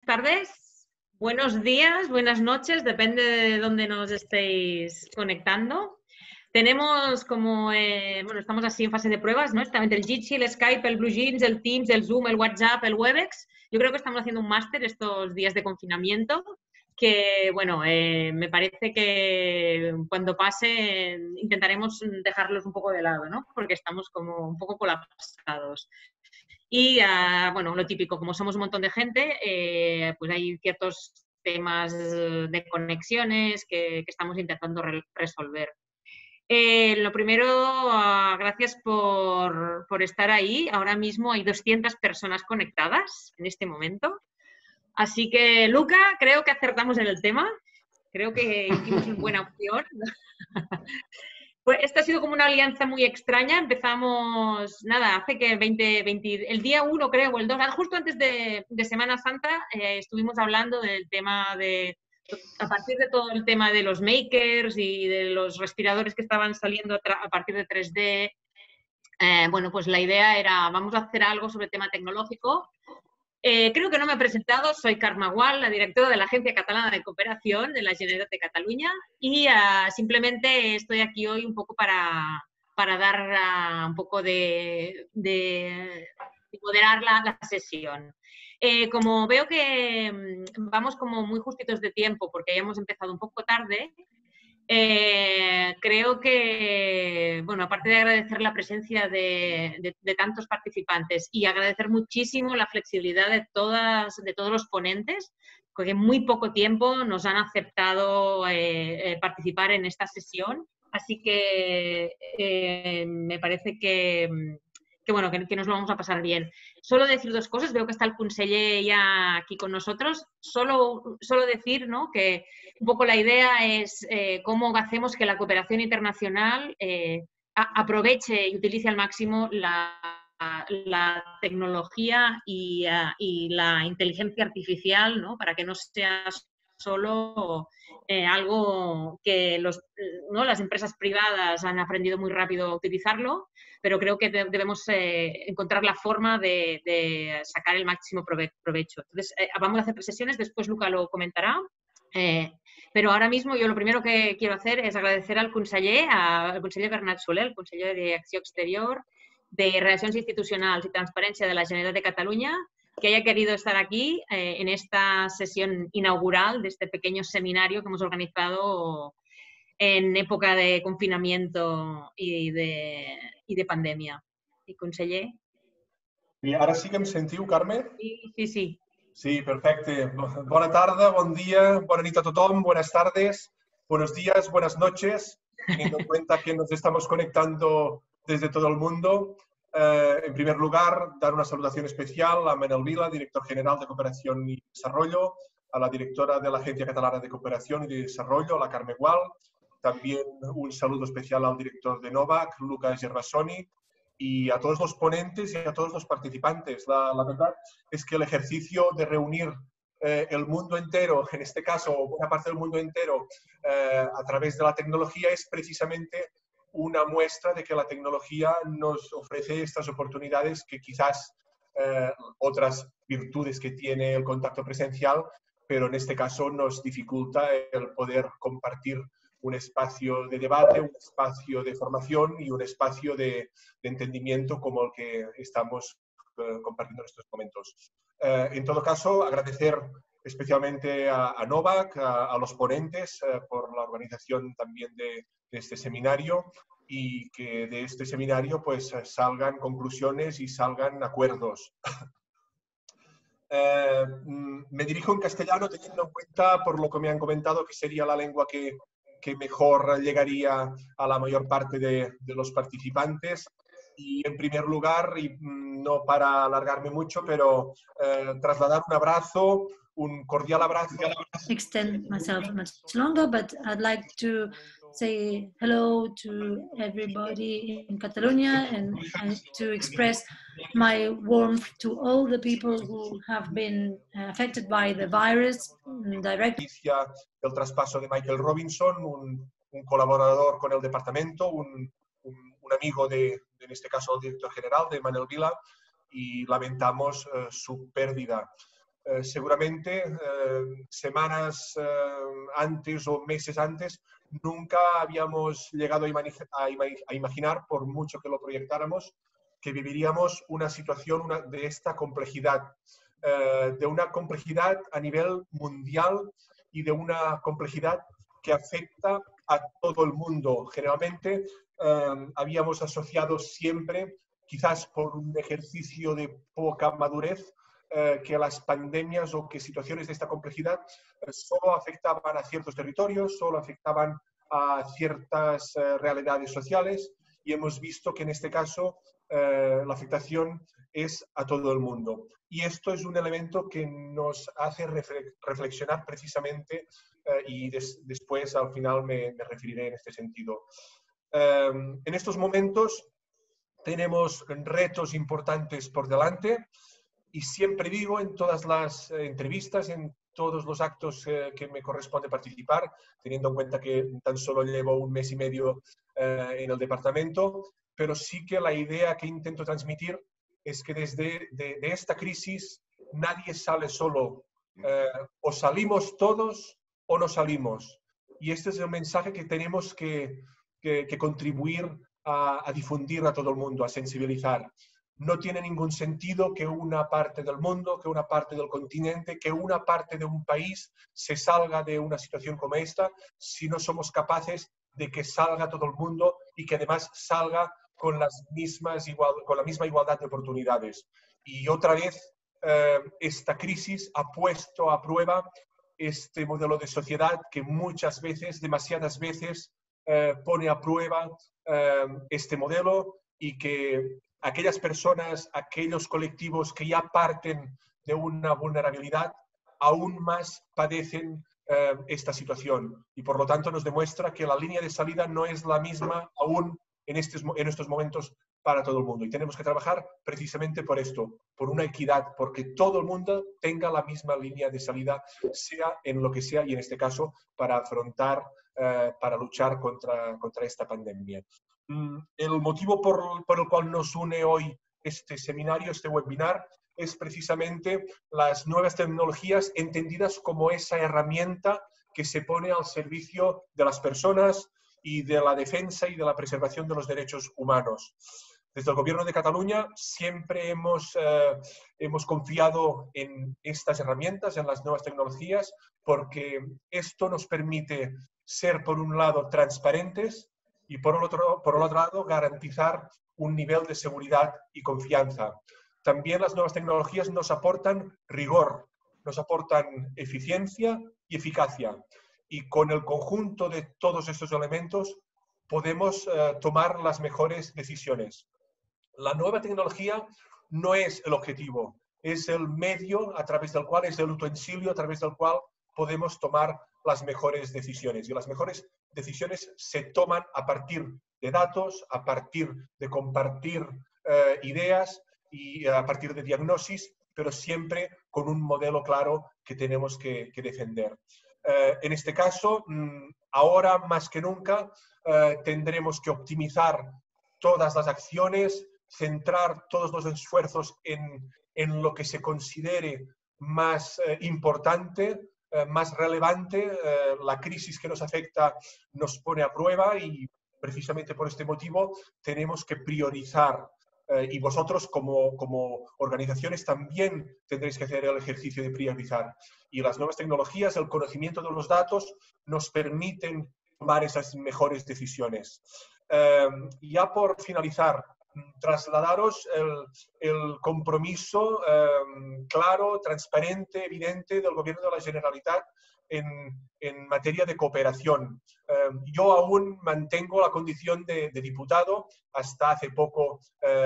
tardes, buenos días, buenas noches, depende de dónde nos estéis conectando. Tenemos como, bueno, estamos así en fase de pruebas, ¿no? Está entre el Jitsi, el Skype, el BlueJeans, el Teams, el Zoom, el WhatsApp, el Webex. Yo creo que estamos haciendo un máster estos días de confinamiento que, bueno, me parece que cuando pase intentaremos dejarlos un poco de lado, ¿no? Porque estamos como un poco colapsados. Y, bueno, lo típico, como somos un montón de gente, pues hay ciertos temas de conexiones que estamos intentando resolver. Lo primero, gracias por estar ahí. Ahora mismo hay 200 personas conectadas en este momento. Así que, Luca, creo que acertamos en el tema. Creo que hicimos una buena opción. Pues esta ha sido como una alianza muy extraña. Empezamos, nada, hace que el día 1 creo, o el 2, justo antes de Semana Santa, estuvimos hablando del tema de, a partir de todo el tema de los makers y de los respiradores que estaban saliendo a partir de 3D. Bueno, pues la idea era, vamos a hacer algo sobre el tema tecnológico. Creo que no me he presentado, soy Carme Gual, la directora de la Agencia Catalana de Cooperación de la Generalitat de Cataluña y simplemente estoy aquí hoy un poco para dar un poco de moderar la sesión. Como veo que vamos como muy justitos de tiempo porque ya hemos empezado un poco tarde, creo que, bueno, aparte de agradecer la presencia de tantos participantes y agradecer muchísimo la flexibilidad de todos los ponentes, porque en muy poco tiempo nos han aceptado participar en esta sesión. Así que me parece bueno, que nos lo vamos a pasar bien. Solo decir dos cosas, veo que está el conseller ya aquí con nosotros. Solo decir, ¿no?, que un poco la idea es cómo hacemos que la cooperación internacional aproveche y utilice al máximo la tecnología y la inteligencia artificial, ¿no?, para que no sea solo algo que las empresas privadas han aprendido muy rápido a utilizarlo, pero creo que debemos encontrar la forma de sacar el máximo provecho. Entonces, vamos a hacer 3 sesiones, después Luca lo comentará. Pero ahora mismo yo lo primero que quiero hacer es agradecer al conseller Bernat Soler, el conseller d'Acció Exterior, de Relacions Institucionals y Transparencia de la Generalitat de Cataluña, que haya querido estar aquí en esta sesión inaugural de este pequeño seminario que hemos organizado en época de confinamiento i de pandèmia. I conseller? I ara sí que em sentiu, Carme? Sí. Sí, perfecte. Bona tarda, bon dia, bona nit a tothom, buenas tardes, buenos días, buenas noches, teniendo en cuenta que nos estamos conectando desde todo el mundo. En primer lugar, dar una salutación especial a Manel Vila, director general de Cooperación y Desarrollo, a la directora de la Agencia Catalana de Cooperación y de Desarrollo, la Carme Gual. También un saludo especial al director de Novac, Luca Gervasoni, y a todos los ponentes y a todos los participantes. La verdad es que el ejercicio de reunir el mundo entero, en este caso una parte del mundo entero, a través de la tecnología es precisamente una muestra de que la tecnología nos ofrece estas oportunidades que quizás otras virtudes que tiene el contacto presencial, pero en este caso nos dificulta el poder compartir un espacio de debate, un espacio de formación y un espacio de entendimiento como el que estamos compartiendo en estos momentos. En todo caso, agradecer especialmente a Novac, a los ponentes por la organización también de este seminario y que de este seminario pues salgan conclusiones y salgan acuerdos. Me dirijo en castellano teniendo en cuenta, por lo que me han comentado, que sería la lengua que mejor llegaría a la mayor parte de los participantes. Y en primer lugar, y no para alargarme mucho, pero trasladar un abrazo, un cordial abrazo. Extend myself much longer, but I'd like to say hello to everybody in Catalonia and to express my warmth to all the people who have been affected by the virus directly. El traspaso de Michael Robinson, un colaborador con el departamento, un amigo en este caso el director general de Manel Vila, y lamentamos su pérdida. seguramente semanas antes o meses antes nunca habíamos llegado a imaginar, por mucho que lo proyectáramos, que viviríamos una situación de esta complejidad, de una complejidad a nivel mundial y de una complejidad que afecta a todo el mundo. Generalmente habíamos asociado siempre, quizás por un ejercicio de poca madurez, que las pandemias o que situaciones de esta complejidad solo afectaban a ciertos territorios, solo afectaban a ciertas realidades sociales, y hemos visto que en este caso la afectación es a todo el mundo. Y esto es un elemento que nos hace reflexionar precisamente y después al final me referiré en este sentido. En estos momentos tenemos retos importantes por delante y siempre digo en todas las entrevistas, en todos los actos que me corresponde participar, teniendo en cuenta que tan solo llevo un mes y medio en el departamento, pero sí que la idea que intento transmitir es que desde esta crisis nadie sale solo. O salimos todos o no salimos. Y este es el mensaje que tenemos que contribuir a difundir a todo el mundo, a sensibilizar. No tiene ningún sentido que una parte del mundo, que una parte del continente, que una parte de un país se salga de una situación como esta si no somos capaces de que salga todo el mundo y que además salga con la misma igualdad de oportunidades. Y otra vez, esta crisis ha puesto a prueba este modelo de sociedad que muchas veces, demasiadas veces, pone a prueba este modelo, y que aquellas personas, aquellos colectivos que ya parten de una vulnerabilidad, aún más padecen esta situación. Y por lo tanto nos demuestra que la línea de salida no es la misma aún en estos momentos para todo el mundo. Y tenemos que trabajar precisamente por esto, por una equidad, porque todo el mundo tenga la misma línea de salida, sea en lo que sea, y en este caso para afrontar, para luchar contra esta pandemia. El motivo por el cual nos une hoy este seminario, este webinar, es precisamente las nuevas tecnologías entendidas como esa herramienta que se pone al servicio de las personas y de la defensa y de la preservación de los derechos humanos. Desde el Gobierno de Cataluña siempre hemos confiado en estas herramientas, en las nuevas tecnologías, porque esto nos permite ser, por un lado, transparentes y por el otro lado, garantizar un nivel de seguridad y confianza. También las nuevas tecnologías nos aportan rigor, nos aportan eficiencia y eficacia. Y con el conjunto de todos estos elementos podemos tomar las mejores decisiones. La nueva tecnología no es el objetivo, es el medio a través del cual, es el utensilio a través del cual podemos tomar las mejores decisiones. Y las mejores decisiones se toman a partir de datos, a partir de compartir ideas y a partir de diagnosis, pero siempre con un modelo claro que tenemos que defender. En este caso, ahora más que nunca, tendremos que optimizar todas las acciones, centrar todos los esfuerzos en lo que se considere más importante, más relevante. La crisis que nos afecta nos pone a prueba y precisamente por este motivo tenemos que priorizar. Y vosotros como organizaciones también tendréis que hacer el ejercicio de priorizar. Y las nuevas tecnologías, el conocimiento de los datos, nos permiten tomar esas mejores decisiones. Ya por finalizar, trasladaros el compromiso claro, transparente, evidente del Gobierno de la Generalitat en materia de cooperación. Yo aún mantengo la condición de diputado, hasta hace poco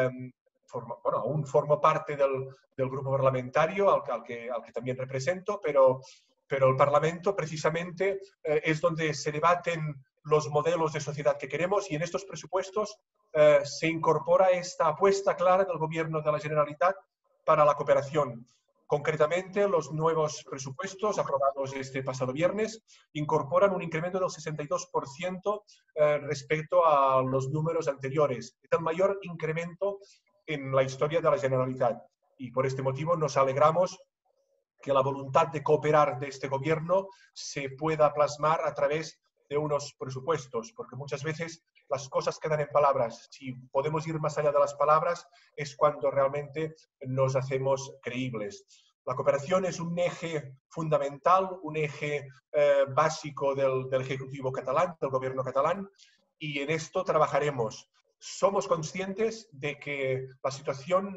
aún formo parte del grupo parlamentario al que también represento, pero el Parlamento precisamente es donde se debaten los modelos de sociedad que queremos, y en estos presupuestos se incorpora esta apuesta clara del Gobierno de la Generalitat para la cooperación. Concretamente, los nuevos presupuestos aprobados este pasado viernes incorporan un incremento del 62% respecto a los números anteriores. Es el mayor incremento en la historia de la Generalitat, y por este motivo nos alegramos que la voluntad de cooperar de este gobierno se pueda plasmar a través de unos presupuestos, porque muchas veces las cosas quedan en palabras. Si podemos ir más allá de las palabras, es cuando realmente nos hacemos creíbles. La cooperación es un eje fundamental, un eje básico del Ejecutivo catalán, del gobierno catalán, y en esto trabajaremos. Somos conscientes de que la situación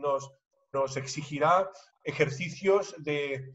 nos exigirá ejercicios de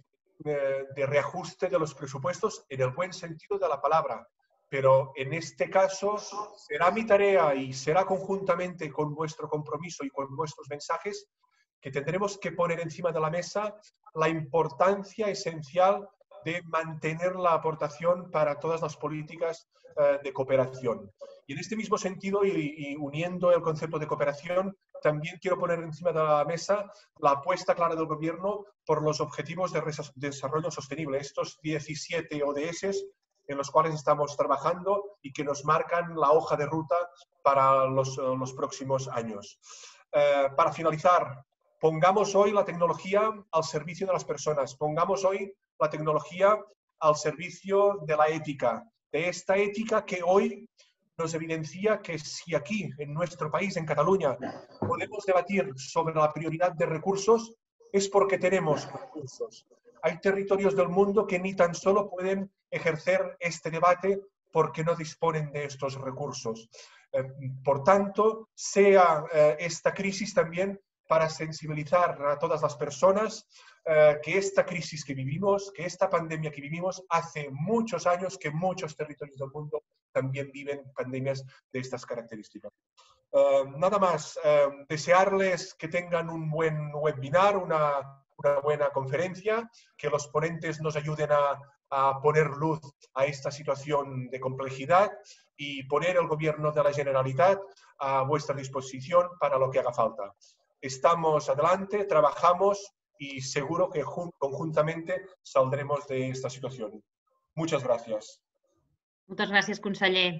reajuste de los presupuestos en el buen sentido de la palabra. Pero en este caso será mi tarea y será conjuntamente con vuestro compromiso y con vuestros mensajes que tendremos que poner encima de la mesa la importancia esencial de mantener la aportación para todas las políticas de cooperación. Y en este mismo sentido, y uniendo el concepto de cooperación, también quiero poner encima de la mesa la apuesta clara del Gobierno por los objetivos de desarrollo sostenible, estos 17 ODS en los cuales estamos trabajando y que nos marcan la hoja de ruta para los próximos años. Para finalizar, pongamos hoy la tecnología al servicio de las personas, pongamos hoy la tecnología al servicio de la ética, de esta ética que hoy nos evidencia que si aquí, en nuestro país, en Cataluña, podemos debatir sobre la prioridad de recursos, es porque tenemos recursos. Hay territorios del mundo que ni tan solo pueden ejercer este debate porque no disponen de estos recursos. Por tanto, sea esta crisis también para sensibilizar a todas las personas que esta crisis que vivimos, que esta pandemia que vivimos, hace muchos años que muchos territorios del mundo también viven pandemias de estas características. Nada más, desearles que tengan un buen webinar, una buena conferencia, que los ponentes nos ayuden a poner luz a esta situación de complejidad y poner el Gobierno de la Generalitat a vuestra disposición para lo que haga falta. Estamos adelante, trabajamos y seguro que conjuntamente saldremos de esta situación. Muchas gracias. Moltes gràcies, conseller.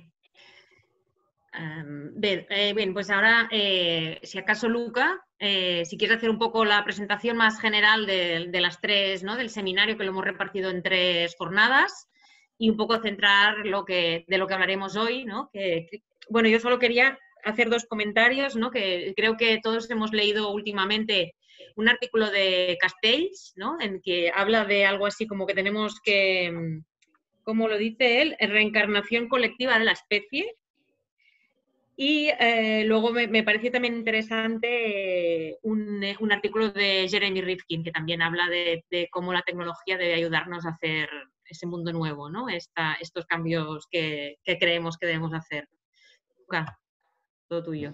Bien, pues ahora, si acaso, Luca, si quieres hacer un poco la presentación más general de las tres, ¿no? Del seminario, que lo hemos repartido en 3 jornadas, y un poco centrar de lo que hablaremos hoy, ¿no? Bueno, yo solo quería hacer 2 comentarios, ¿no? Que creo que todos hemos leído últimamente un artículo de Castells, ¿no? En que habla de algo así como que tenemos que, como lo dice él, reencarnación colectiva de la especie. Y luego me pareció también interesante un artículo de Jeremy Rifkin, que también habla de cómo la tecnología debe ayudarnos a hacer ese mundo nuevo, ¿no? Estos cambios que creemos que debemos hacer. Luca, todo tuyo.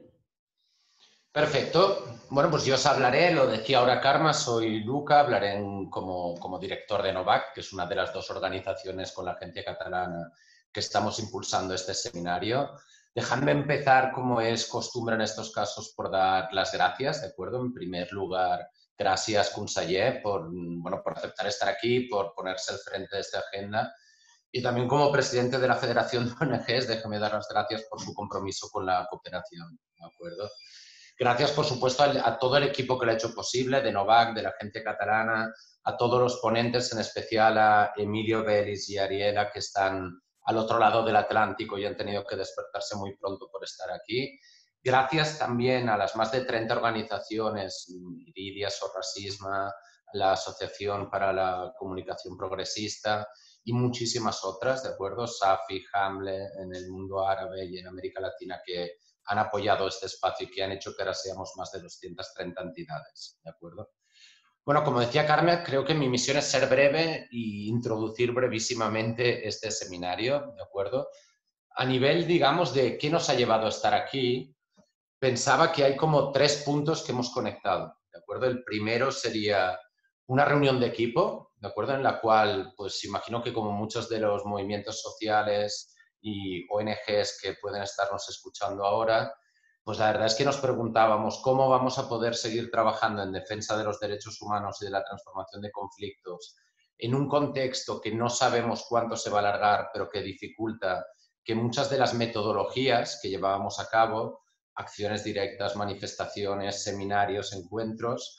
Perfecto. Bueno, pues yo os hablaré, lo decía ahora Karma, soy Luca, hablaré como director de Novac, que es una de las 2 organizaciones con la agencia catalana que estamos impulsando este seminario. Dejadme empezar, como es costumbre en estos casos, por dar las gracias, ¿de acuerdo? En primer lugar, gracias, conseller, por aceptar estar aquí, por ponerse al frente de esta agenda. Y también como presidente de la Federación de ONGs, déjeme dar las gracias por su compromiso con la cooperación, ¿de acuerdo? Gracias, por supuesto, a todo el equipo que lo ha hecho posible, de Novac, de la agencia catalana, a todos los ponentes, en especial a Emilio Vélez y Ariela, que están al otro lado del Atlántico y han tenido que despertarse muy pronto por estar aquí. Gracias también a las más de 30 organizaciones, Iridia, Sorrasisma, la Asociación para la Comunicación Progresista y muchísimas otras, ¿de acuerdo? Safi, Hamle, en el mundo árabe y en América Latina, que han apoyado este espacio y que han hecho que ahora seamos más de 230 entidades, ¿de acuerdo? Bueno, como decía Carmen, creo que mi misión es ser breve e introducir brevísimamente este seminario, ¿de acuerdo? A nivel, digamos, de qué nos ha llevado a estar aquí, pensaba que hay como 3 puntos que hemos conectado, ¿de acuerdo? El primero sería una reunión de equipo, ¿de acuerdo? En la cual, pues imagino que como muchos de los movimientos sociales y ONGs que pueden estarnos escuchando ahora, pues la verdad es que nos preguntábamos cómo vamos a poder seguir trabajando en defensa de los derechos humanos y de la transformación de conflictos en un contexto que no sabemos cuánto se va a alargar, pero que dificulta que muchas de las metodologías que llevábamos a cabo, acciones directas, manifestaciones, seminarios, encuentros,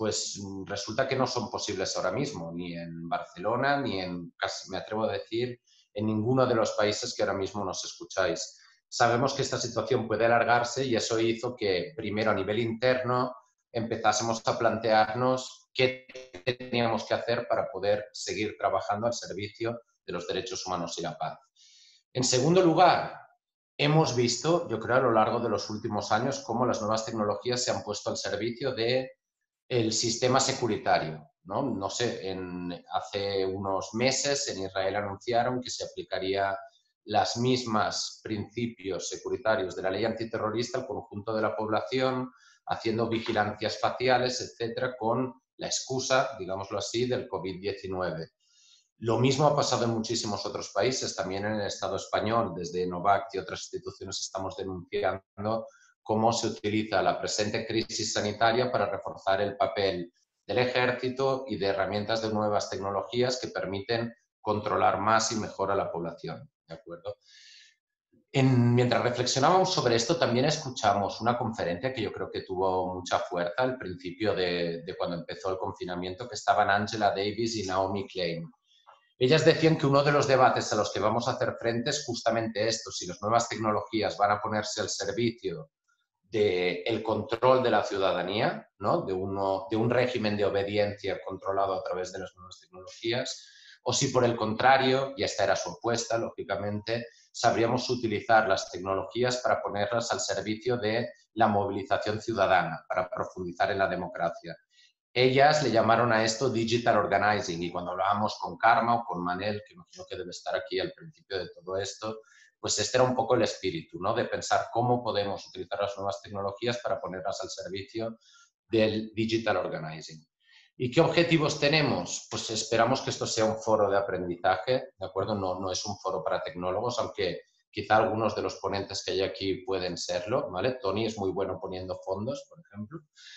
pues resulta que no son posibles ahora mismo, ni en Barcelona, ni en, casi me atrevo a decir, en ninguno de los países que ahora mismo nos escucháis. Sabemos que esta situación puede alargarse y eso hizo que primero a nivel interno empezásemos a plantearnos qué teníamos que hacer para poder seguir trabajando al servicio de los derechos humanos y la paz. En segundo lugar, hemos visto, yo creo, a lo largo de los últimos años, cómo las nuevas tecnologías se han puesto al servicio del sistema securitario, ¿no? No sé, hace unos meses en Israel anunciaron que se aplicaría las mismas principios securitarios de la ley antiterrorista al conjunto de la población, haciendo vigilancias faciales, etcétera, con la excusa, digámoslo así, del COVID-19. Lo mismo ha pasado en muchísimos otros países, también en el Estado español, desde Novact y otras instituciones estamos denunciando cómo se utiliza la presente crisis sanitaria para reforzar el papel del ejército y de herramientas de nuevas tecnologías que permiten controlar más y mejor a la población, ¿de acuerdo? Mientras reflexionábamos sobre esto, también escuchamos una conferencia que yo creo que tuvo mucha fuerza al principio de cuando empezó el confinamiento, que estaban Angela Davis y Naomi Klein. Ellas decían que uno de los debates a los que vamos a hacer frente es justamente esto, si las nuevas tecnologías van a ponerse al servicio del control de la ciudadanía, ¿no? de un régimen de obediencia controlado a través de las nuevas tecnologías, o si por el contrario, y esta era su apuesta, lógicamente, sabríamos utilizar las tecnologías para ponerlas al servicio de la movilización ciudadana, para profundizar en la democracia. Ellas le llamaron a esto Digital Organizing, y cuando hablábamos con Karma o con Manel, que imagino que debe estar aquí al principio de todo esto, pues este era un poco el espíritu, ¿no? De pensar cómo podemos utilizar las nuevas tecnologías para ponerlas al servicio del Digital Organizing. ¿Y qué objetivos tenemos? Pues esperamos que esto sea un foro de aprendizaje, ¿de acuerdo? No es un foro para tecnólogos, aunque quizá algunos de los ponentes que hay aquí pueden serlo, ¿vale? Tony es muy bueno poniendo fondos, por ejemplo.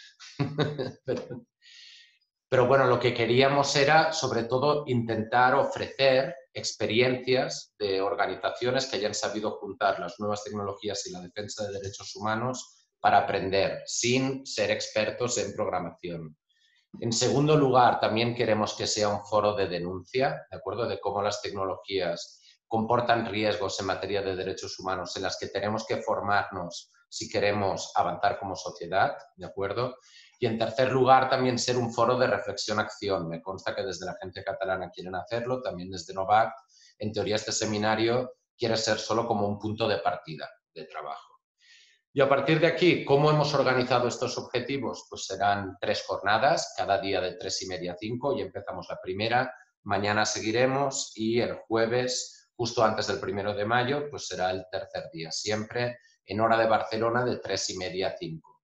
Pero bueno, lo que queríamos era, sobre todo, intentar ofrecer experiencias de organizaciones que hayan sabido juntar las nuevas tecnologías y la defensa de derechos humanos para aprender, sin ser expertos en programación. En segundo lugar, también queremos que sea un foro de denuncia, ¿de acuerdo? De cómo las tecnologías comportan riesgos en materia de derechos humanos en las que tenemos que formarnos si queremos avanzar como sociedad, ¿de acuerdo? Y en tercer lugar, también ser un foro de reflexión-acción. Me consta que desde la Agencia Catalana quieren hacerlo, también desde Novact. En teoría, este seminario quiere ser solo como un punto de partida de trabajo. Y a partir de aquí, ¿cómo hemos organizado estos objetivos? Pues serán 3 jornadas, cada día de 3:30 a 5, y empezamos la primera, mañana seguiremos y el jueves, justo antes del 1 de mayo, pues será el tercer día, siempre en hora de Barcelona de 3:30 a 5.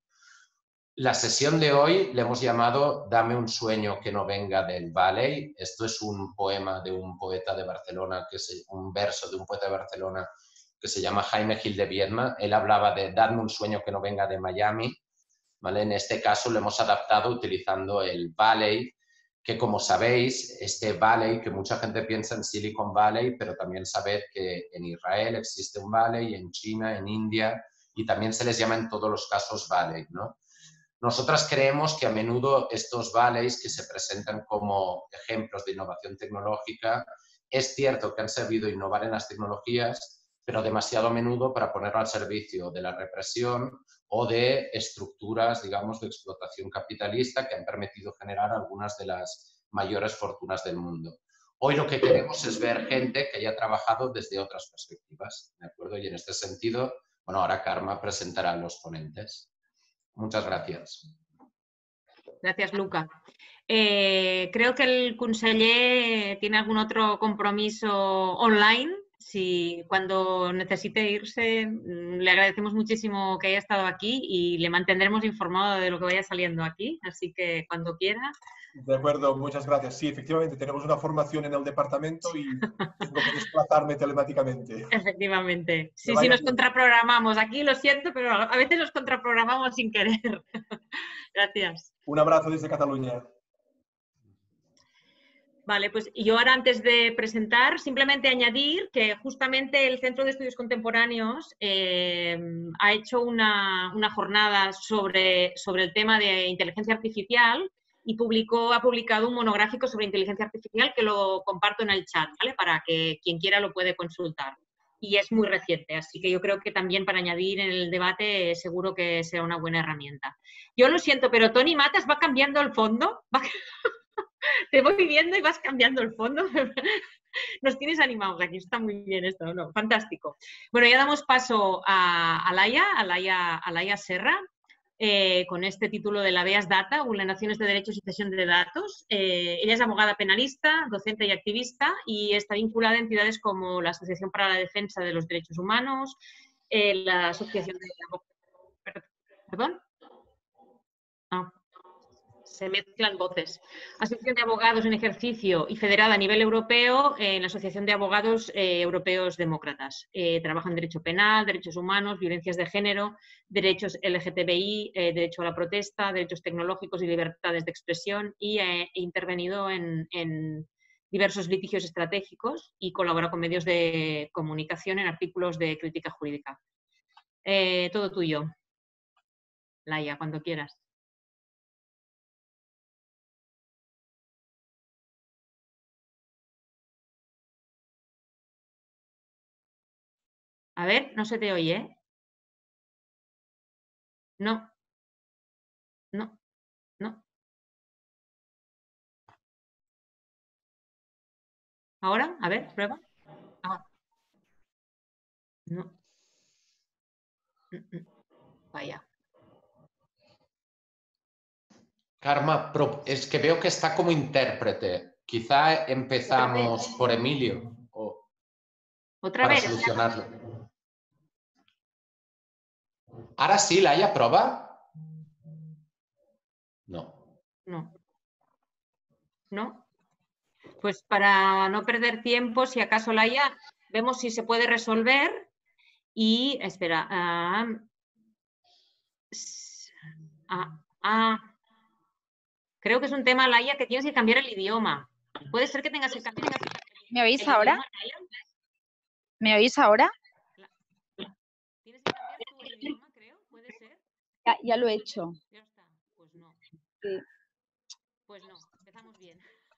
La sesión de hoy le hemos llamado Dame un sueño que no venga del Valley. Esto es un poema de un poeta de Barcelona, un verso de un poeta de Barcelona que se llama Jaime Gil de Viedma. Él hablaba de Dame un sueño que no venga de Miami, ¿vale? En este caso lo hemos adaptado utilizando el Valley, que como sabéis, este Valley, que mucha gente piensa en Silicon Valley, pero también sabed que en Israel existe un Valley, en China, en India, y también se les llama en todos los casos Valley, ¿no? Nosotras creemos que a menudo estos valleys que se presentan como ejemplos de innovación tecnológica, es cierto que han servido a innovar en las tecnologías, pero demasiado a menudo para ponerlo al servicio de la represión o de estructuras, digamos, de explotación capitalista que han permitido generar algunas de las mayores fortunas del mundo. Hoy lo que queremos es ver gente que haya trabajado desde otras perspectivas, ¿de acuerdo? Y en este sentido, bueno, ahora Karma presentará a los ponentes. Muchas gracias. Gracias, Luca. Creo que el conseller tiene algún otro compromiso online. Si cuando necesite irse, le agradecemos muchísimo que haya estado aquí y le mantendremos informado de lo que vaya saliendo aquí. Así que cuando quiera. De acuerdo, muchas gracias. Sí, efectivamente, tenemos una formación en el departamento y tengo que desplazarme telemáticamente. Efectivamente. Sí, sí, nos contraprogramamos. Aquí lo siento, pero a veces nos contraprogramamos sin querer. Gracias. Un abrazo desde Cataluña. Vale, pues yo ahora antes de presentar, simplemente añadir que justamente el Centro de Estudios Contemporáneos ha hecho una jornada sobre el tema de inteligencia artificial y ha publicado un monográfico sobre inteligencia artificial que lo comparto en el chat, ¿vale? Para que quien quiera lo puede consultar. Y es muy reciente, así que yo creo que también para añadir en el debate seguro que será una buena herramienta. Yo lo siento, pero Toni Matas va cambiando el fondo. Te voy viendo y vas cambiando el fondo. Nos tienes animados aquí, está muy bien esto, ¿no? Fantástico. Bueno, ya damos paso a Laia Serra, con este título de la Habeas Data, Vulneraciones de Derechos y Cesión de Datos. Ella es abogada penalista, docente y activista y está vinculada a entidades como la Asociación para la Defensa de los Derechos Humanos, la Asociación de... ¿Perdón? Ah. Se mezclan voces. Asociación de Abogados en Ejercicio y federada a nivel europeo en la Asociación de Abogados Europeos Demócratas. Trabaja en derecho penal, derechos humanos, violencias de género, derechos LGTBI, derecho a la protesta, derechos tecnológicos y libertades de expresión y ha intervenido en diversos litigios estratégicos y colabora con medios de comunicación en artículos de crítica jurídica. Todo tuyo, Laia, cuando quieras. A ver, no se te oye, ¿eh? No. No. No. ¿Ahora? A ver, prueba. Ah. No. Vaya. Karma, es que veo que está como intérprete. Quizá empezamos por Emilio ¿Otra para vez? solucionarlo. Ahora sí, Laia, ¿proba? No. No. ¿No? Pues para no perder tiempo, si acaso Laia, vemos si se puede resolver y, espera, creo que es un tema, Laia, que tienes que cambiar el idioma. Puede ser que tengas que cambiar el idioma. ¿Me oís ahora? ¿Me oís ahora? Tienes que cambiar tu idioma, creo, ¿puede ser? Ya lo he hecho. Ya está, pues no. Sí. Pues no, empezamos bien.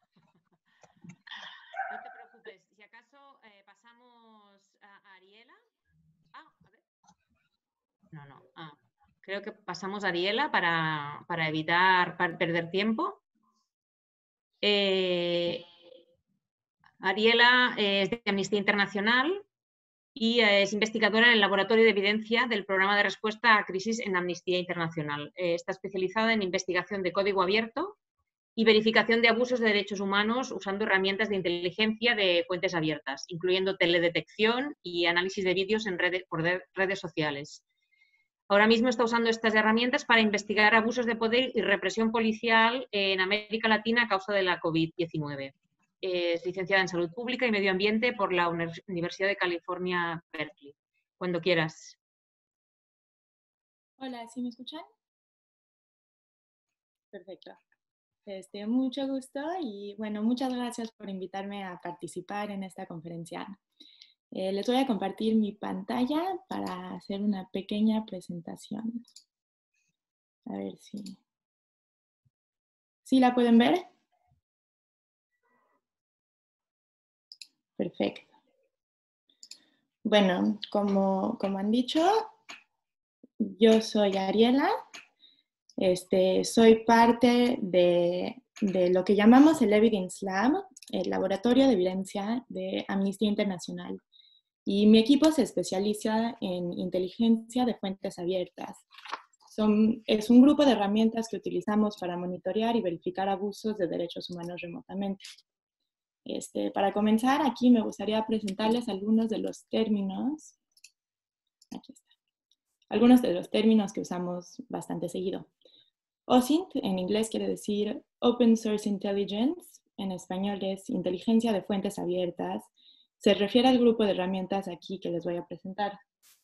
No te preocupes, si acaso pasamos a Ariela. A ver. No. Creo que pasamos a Ariela para evitar perder tiempo. Ariela es de Amnistía Internacional y es investigadora en el Laboratorio de Evidencia del Programa de Respuesta a Crisis en Amnistía Internacional. Está especializada en investigación de código abierto y verificación de abusos de derechos humanos usando herramientas de inteligencia de fuentes abiertas, incluyendo teledetección y análisis de vídeos por redes sociales. Ahora mismo está usando estas herramientas para investigar abusos de poder y represión policial en América Latina a causa de la COVID-19. Es licenciada en Salud Pública y Medio Ambiente por la Universidad de California, Berkeley. Cuando quieras. Hola, ¿sí me escuchan? Perfecto. Mucho gusto y bueno, muchas gracias por invitarme a participar en esta conferencia. Les voy a compartir mi pantalla para hacer una pequeña presentación. A ver si... ¿Sí la pueden ver? Perfecto. Bueno, como han dicho, yo soy Ariela. Soy parte de lo que llamamos el Evidence Lab, el Laboratorio de Evidencia de Amnistía Internacional. Y mi equipo se especializa en inteligencia de fuentes abiertas. Es un grupo de herramientas que utilizamos para monitorear y verificar abusos de derechos humanos remotamente. Para comenzar, aquí me gustaría presentarles algunos de los términos. Aquí está. Algunos de los términos que usamos bastante seguido. OSINT en inglés quiere decir Open Source Intelligence, en español es inteligencia de fuentes abiertas. Se refiere al grupo de herramientas aquí que les voy a presentar.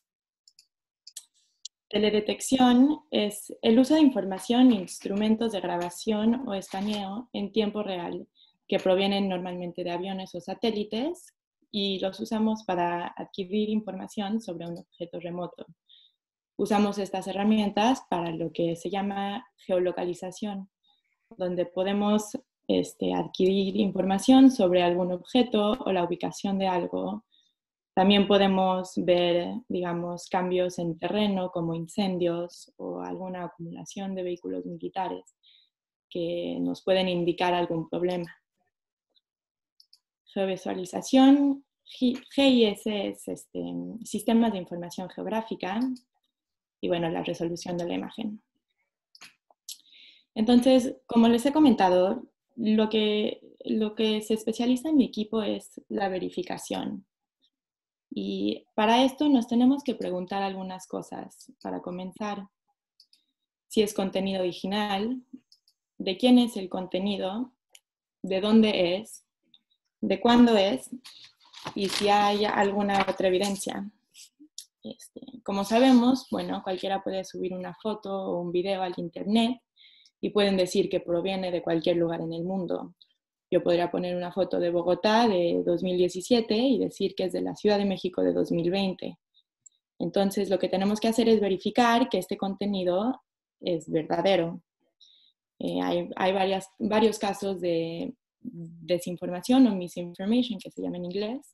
Teledetección es el uso de información e instrumentos de grabación o escaneo en tiempo real que provienen normalmente de aviones o satélites y los usamos para adquirir información sobre un objeto remoto. Usamos estas herramientas para lo que se llama geolocalización. donde podemos adquirir información sobre algún objeto o la ubicación de algo. También podemos ver, digamos, cambios en terreno como incendios o alguna acumulación de vehículos militares que nos pueden indicar algún problema. Geovisualización, GIS es sistemas de información geográfica y bueno, la resolución de la imagen. Entonces, como les he comentado, lo que se especializa en mi equipo es la verificación. Y para esto nos tenemos que preguntar algunas cosas. Para comenzar, si es contenido original, de quién es el contenido, de dónde es, de cuándo es y si hay alguna otra evidencia. Como sabemos, bueno, cualquiera puede subir una foto o un video al internet y pueden decir que proviene de cualquier lugar en el mundo. Yo podría poner una foto de Bogotá de 2017 y decir que es de la Ciudad de México de 2020. Entonces, lo que tenemos que hacer es verificar que este contenido es verdadero. Hay varios casos de desinformación o misinformation, que se llama en inglés,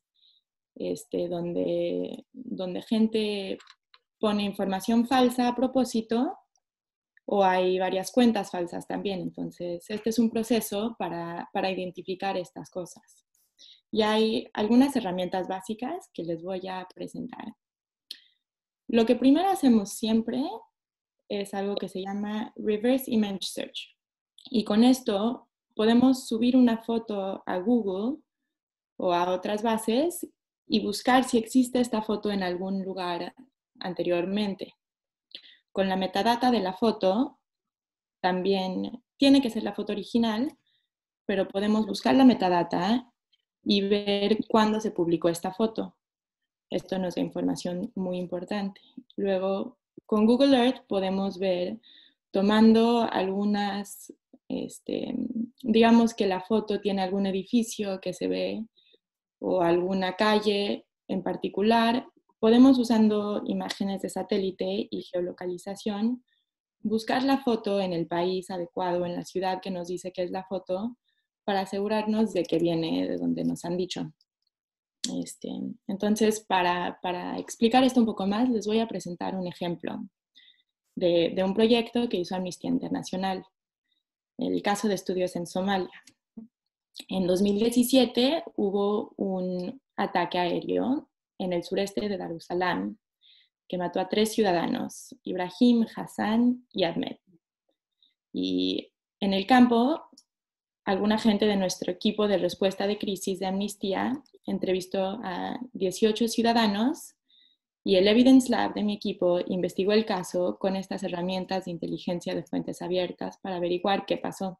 donde gente pone información falsa a propósito, o hay varias cuentas falsas también. Entonces, este es un proceso para identificar estas cosas. Y hay algunas herramientas básicas que les voy a presentar. Lo que primero hacemos siempre es algo que se llama Reverse Image Search. Y con esto podemos subir una foto a Google o a otras bases y buscar si existe esta foto en algún lugar anteriormente. Con la metadata de la foto, también tiene que ser la foto original, pero podemos buscar la metadata y ver cuándo se publicó esta foto. Esto nos da información muy importante. Luego, con Google Earth podemos ver, tomando algunas, digamos que la foto tiene algún edificio que se ve o alguna calle en particular, podemos, usando imágenes de satélite y geolocalización, buscar la foto en el país adecuado, en la ciudad que nos dice que es la foto, para asegurarnos de que viene de donde nos han dicho. Entonces, para explicar esto un poco más, les voy a presentar un ejemplo de un proyecto que hizo Amnistía Internacional, el caso de estudios en Somalia. En 2017 hubo un ataque aéreo en el sureste de Darussalam que mató a 3 ciudadanos, Ibrahim, Hassan y Ahmed. Y en el campo, alguna gente de nuestro equipo de respuesta de crisis de Amnistía entrevistó a 18 ciudadanos y el Evidence Lab de mi equipo investigó el caso con estas herramientas de inteligencia de fuentes abiertas para averiguar qué pasó.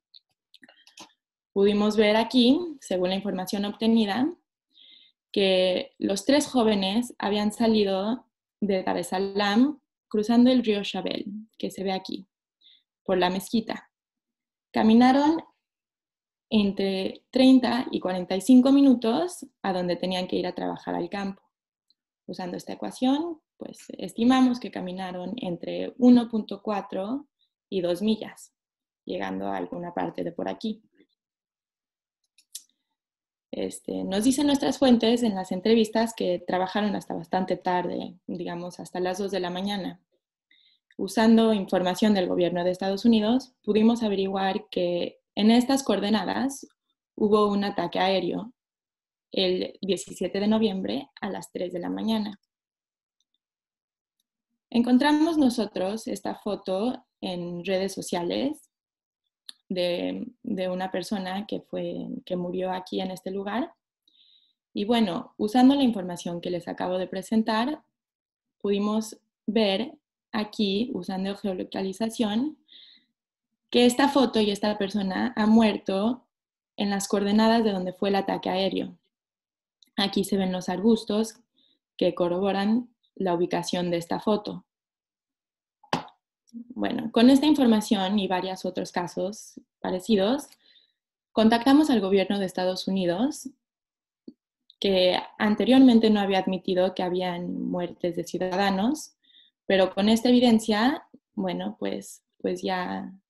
Pudimos ver aquí, según la información obtenida, que los 3 jóvenes habían salido de Dar es Salaam cruzando el río Shabelle, que se ve aquí, por la mezquita. Caminaron entre 30 y 45 minutos a donde tenían que ir a trabajar al campo. Usando esta ecuación, pues estimamos que caminaron entre 1.4 y 2 millas, llegando a alguna parte de por aquí. Nos dicen nuestras fuentes en las entrevistas que trabajaron hasta bastante tarde, digamos hasta las 2 de la mañana. Usando información del gobierno de Estados Unidos, pudimos averiguar que en estas coordenadas hubo un ataque aéreo el 17 de noviembre a las 3 de la mañana. Encontramos nosotros esta foto en redes sociales de una persona que murió aquí en este lugar. Y bueno, usando la información que les acabo de presentar, pudimos ver aquí, usando geolocalización, que esta foto y esta persona ha muerto en las coordenadas de donde fue el ataque aéreo. Aquí se ven los arbustos que corroboran la ubicación de esta foto. Bueno, con esta información y varios otros casos parecidos, contactamos al gobierno de Estados Unidos, que anteriormente no había admitido que habían muertes de ciudadanos, pero con esta evidencia, bueno, pues ya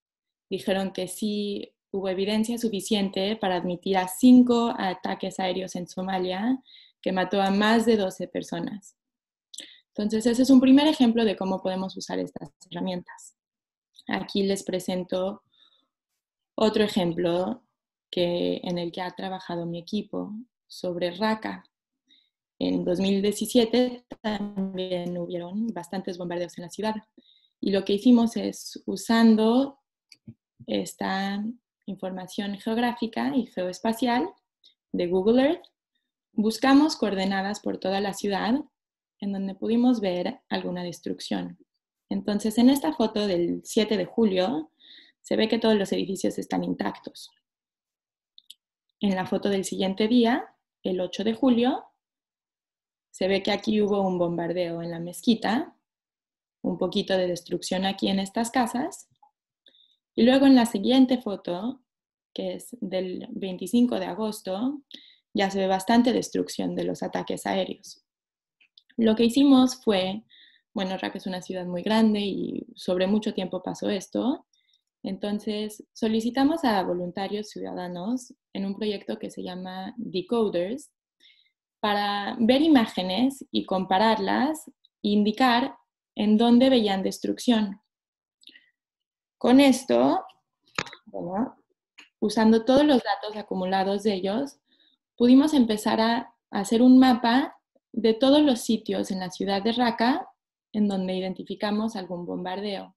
dijeron que sí hubo evidencia suficiente para admitir a 5 ataques aéreos en Somalia que mató a más de 12 personas. Entonces, ese es un primer ejemplo de cómo podemos usar estas herramientas. Aquí les presento otro ejemplo en el que ha trabajado mi equipo sobre Raqqa. En 2017 también hubieron bastantes bombardeos en la ciudad. Y lo que hicimos es, usando esta información geográfica y geoespacial de Google Earth, buscamos coordenadas por toda la ciudad en donde pudimos ver alguna destrucción. Entonces, en esta foto del 7 de julio, se ve que todos los edificios están intactos. En la foto del siguiente día, el 8 de julio, se ve que aquí hubo un bombardeo en la mezquita, un poquito de destrucción aquí en estas casas. Y luego en la siguiente foto, que es del 25 de agosto, ya se ve bastante destrucción de los ataques aéreos. Lo que hicimos fue, bueno, Raqqa es una ciudad muy grande y sobre mucho tiempo pasó esto, entonces solicitamos a voluntarios ciudadanos en un proyecto que se llama Decoders para ver imágenes y compararlas e indicar en dónde veían destrucción. Con esto, bueno, usando todos los datos acumulados de ellos, pudimos empezar a hacer un mapa de todos los sitios en la ciudad de Raqqa en donde identificamos algún bombardeo.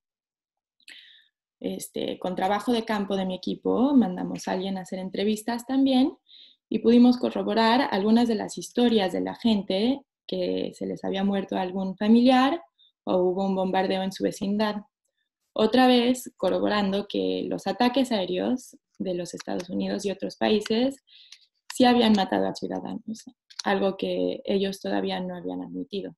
Con trabajo de campo de mi equipo, mandamos a alguien a hacer entrevistas también y pudimos corroborar algunas de las historias de la gente que se les había muerto algún familiar o hubo un bombardeo en su vecindad. Otra vez corroborando que los ataques aéreos de los Estados Unidos y otros países sí habían matado a ciudadanos, algo que ellos todavía no habían admitido.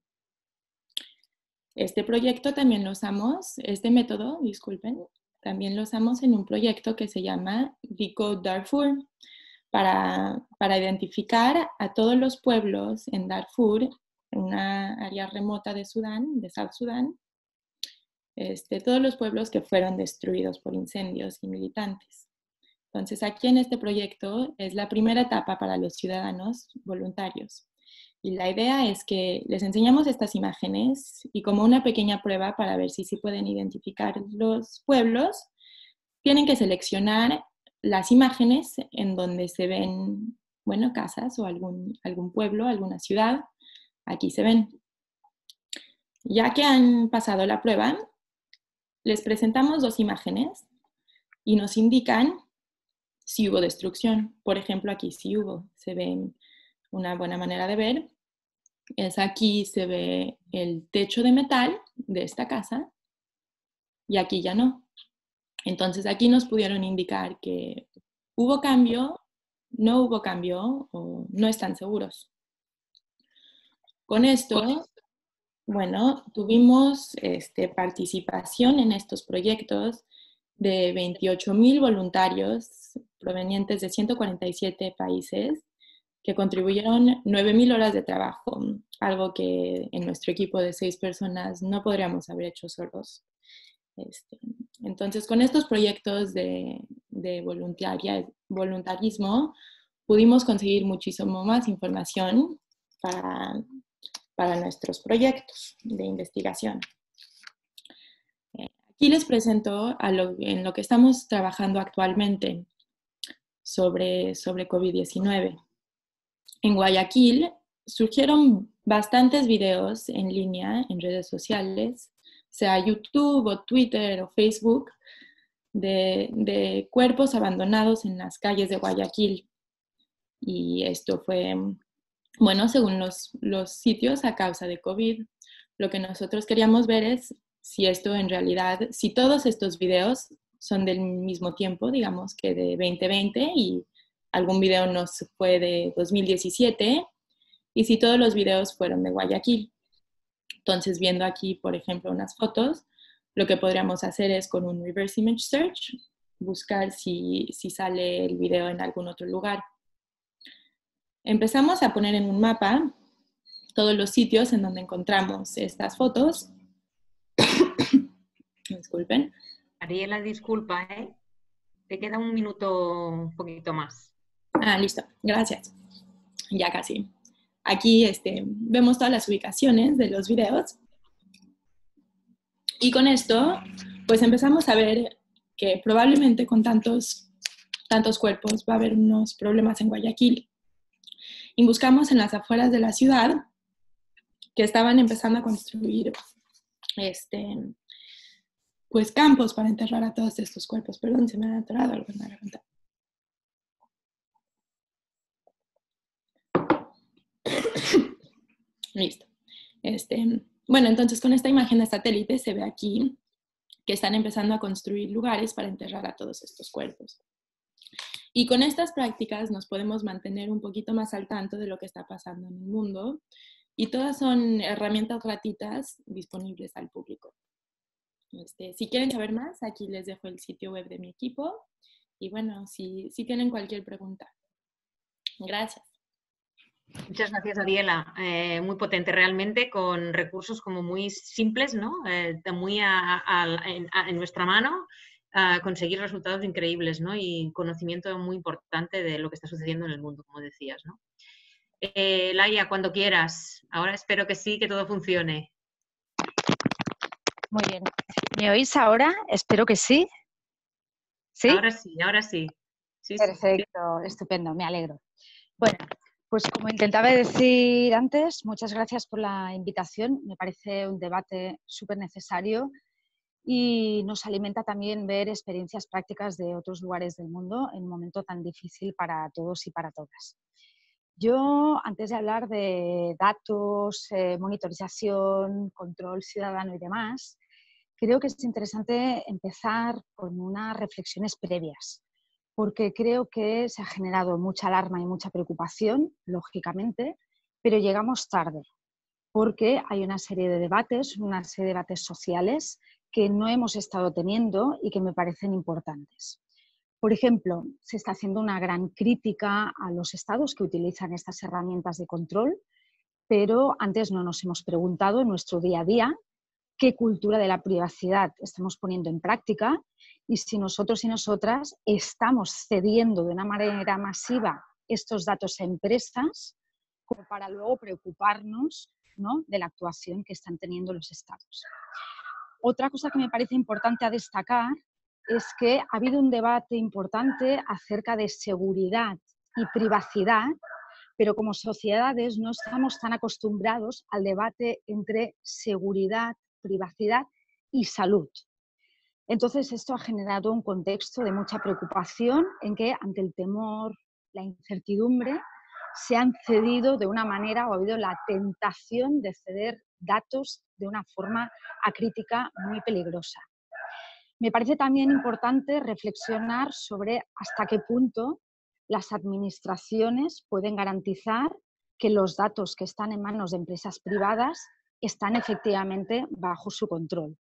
Este proyecto también lo usamos, este método, disculpen, también lo usamos en un proyecto que se llama Decode Darfur, para identificar a todos los pueblos en Darfur, una área remota de Sudán, de South Sudán, todos los pueblos que fueron destruidos por incendios y militantes. Entonces, aquí en este proyecto es la primera etapa para los ciudadanos voluntarios. Y la idea es que les enseñamos estas imágenes y como una pequeña prueba para ver si pueden identificar los pueblos, tienen que seleccionar las imágenes en donde se ven, bueno, casas o algún pueblo, alguna ciudad. Aquí se ven. Ya que han pasado la prueba, les presentamos 2 imágenes y nos indican si hubo destrucción. Por ejemplo, aquí sí hubo. Se ve una buena manera de ver. Es aquí se ve el techo de metal de esta casa y aquí ya no. Entonces aquí nos pudieron indicar que hubo cambio, no hubo cambio o no están seguros. Con esto, bueno, tuvimos participación en estos proyectos de 28,000 voluntarios provenientes de 147 países que contribuyeron 9,000 horas de trabajo, algo que en nuestro equipo de 6 personas no podríamos haber hecho solos. Entonces, con estos proyectos de voluntarismo, pudimos conseguir muchísimo más información para nuestros proyectos de investigación. Aquí les presento en lo que estamos trabajando actualmente sobre COVID-19. En Guayaquil surgieron bastantes videos en línea, en redes sociales, sea YouTube o Twitter o Facebook, de cuerpos abandonados en las calles de Guayaquil. Y esto fue, bueno, según los sitios, a causa de COVID. Lo que nosotros queríamos ver es si esto en realidad, si todos estos videos son del mismo tiempo, digamos que de 2020 y algún video nos fue de 2017 y si todos los videos fueron de Guayaquil. Entonces, viendo aquí, por ejemplo, unas fotos, lo que podríamos hacer es con un reverse image search, buscar si sale el video en algún otro lugar. Empezamos a poner en un mapa todos los sitios en donde encontramos estas fotos. Disculpen. Ariela, disculpa, ¿eh? Te queda un minuto, un poquito más. Ah, listo, gracias. Ya casi. Aquí vemos todas las ubicaciones de los videos. Y con esto, pues empezamos a ver que probablemente con tantos cuerpos va a haber unos problemas en Guayaquil. Y buscamos en las afueras de la ciudad que estaban empezando a construir pues campos para enterrar a todos estos cuerpos. Perdón, se me ha atorado algo en la garganta. Listo. Bueno, entonces con esta imagen de satélite se ve aquí que están empezando a construir lugares para enterrar a todos estos cuerpos. Y con estas prácticas nos podemos mantener un poquito más al tanto de lo que está pasando en el mundo, y todas son herramientas gratuitas disponibles al público. Si quieren saber más, aquí les dejo el sitio web de mi equipo, y bueno, si tienen cualquier pregunta. Gracias. Muchas gracias, Ariela. Muy potente realmente, con recursos como muy simples, ¿no? Muy en nuestra mano, conseguir resultados increíbles, ¿no? Y conocimiento muy importante de lo que está sucediendo en el mundo, como decías, ¿no? Laia, cuando quieras. Ahora espero que sí, que todo funcione. Muy bien. ¿Me oís ahora? Espero que sí. ¿Sí? Ahora sí, ahora sí. Sí, perfecto, sí. Estupendo, me alegro. Bueno, pues como intentaba decir antes, muchas gracias por la invitación. Me parece un debate súper necesario y nos alimenta también ver experiencias prácticas de otros lugares del mundo en un momento tan difícil para todos y para todas. Yo, antes de hablar de datos, monitorización, control ciudadano y demás, creo que es interesante empezar con unas reflexiones previas, porque creo que se ha generado mucha alarma y mucha preocupación, lógicamente, pero llegamos tarde, porque hay una serie de debates sociales que no hemos estado teniendo y que me parecen importantes. Por ejemplo, se está haciendo una gran crítica a los estados que utilizan estas herramientas de control, pero antes no nos hemos preguntado en nuestro día a día qué cultura de la privacidad estamos poniendo en práctica y si nosotros y nosotras estamos cediendo de una manera masiva estos datos a empresas como para luego preocuparnos, ¿no?, de la actuación que están teniendo los estados. Otra cosa que me parece importante a destacar es que ha habido un debate importante acerca de seguridad y privacidad, pero como sociedades no estamos tan acostumbrados al debate entre seguridad, privacidad y salud. Entonces, esto ha generado un contexto de mucha preocupación en que, ante el temor, la incertidumbre, se han cedido de una manera, o ha habido la tentación de ceder datos de una forma acrítica muy peligrosa. Me parece también importante reflexionar sobre hasta qué punto las administraciones pueden garantizar que los datos que están en manos de empresas privadas están efectivamente bajo su control.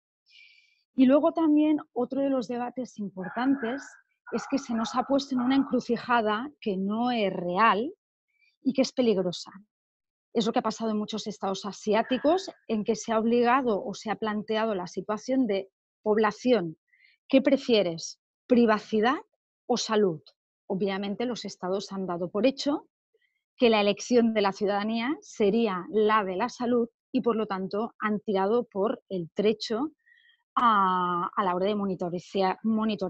Y luego también otro de los debates importantes es que se nos ha puesto en una encrucijada que no es real y que es peligrosa. Es lo que ha pasado en muchos estados asiáticos, en que se ha obligado o se ha planteado la situación de población. ¿Qué prefieres? ¿Privacidad o salud? Obviamente los estados han dado por hecho que la elección de la ciudadanía sería la de la salud y por lo tanto han tirado por el trecho a la hora de monitorear,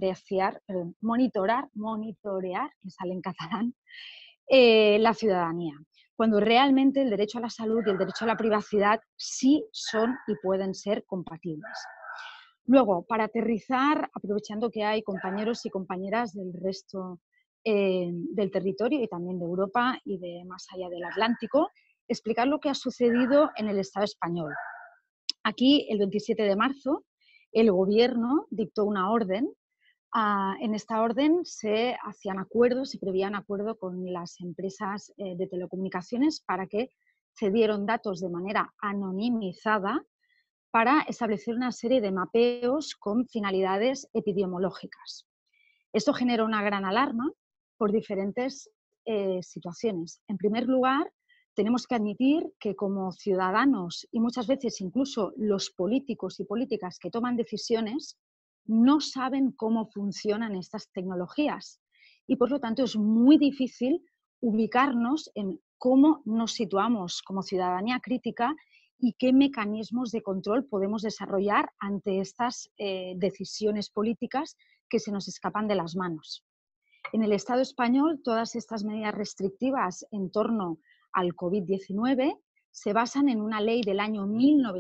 que sale en catalán, la ciudadanía, cuando realmente el derecho a la salud y el derecho a la privacidad sí son y pueden ser compatibles. Luego, para aterrizar, aprovechando que hay compañeros y compañeras del resto del territorio y también de Europa y de más allá del Atlántico, explicar lo que ha sucedido en el Estado español. Aquí, el 27 de marzo, el Gobierno dictó una orden. En esta orden se hacían acuerdos, se prevían acuerdos con las empresas de telecomunicaciones para que cedieran datos de manera anonimizada para establecer una serie de mapeos con finalidades epidemiológicas. Esto generó una gran alarma por diferentes situaciones. En primer lugar, tenemos que admitir que como ciudadanos y muchas veces incluso los políticos y políticas que toman decisiones no saben cómo funcionan estas tecnologías y por lo tanto es muy difícil ubicarnos en cómo nos situamos como ciudadanía crítica y qué mecanismos de control podemos desarrollar ante estas decisiones políticas que se nos escapan de las manos. En el Estado español, todas estas medidas restrictivas en torno al COVID-19 se basan en una ley del año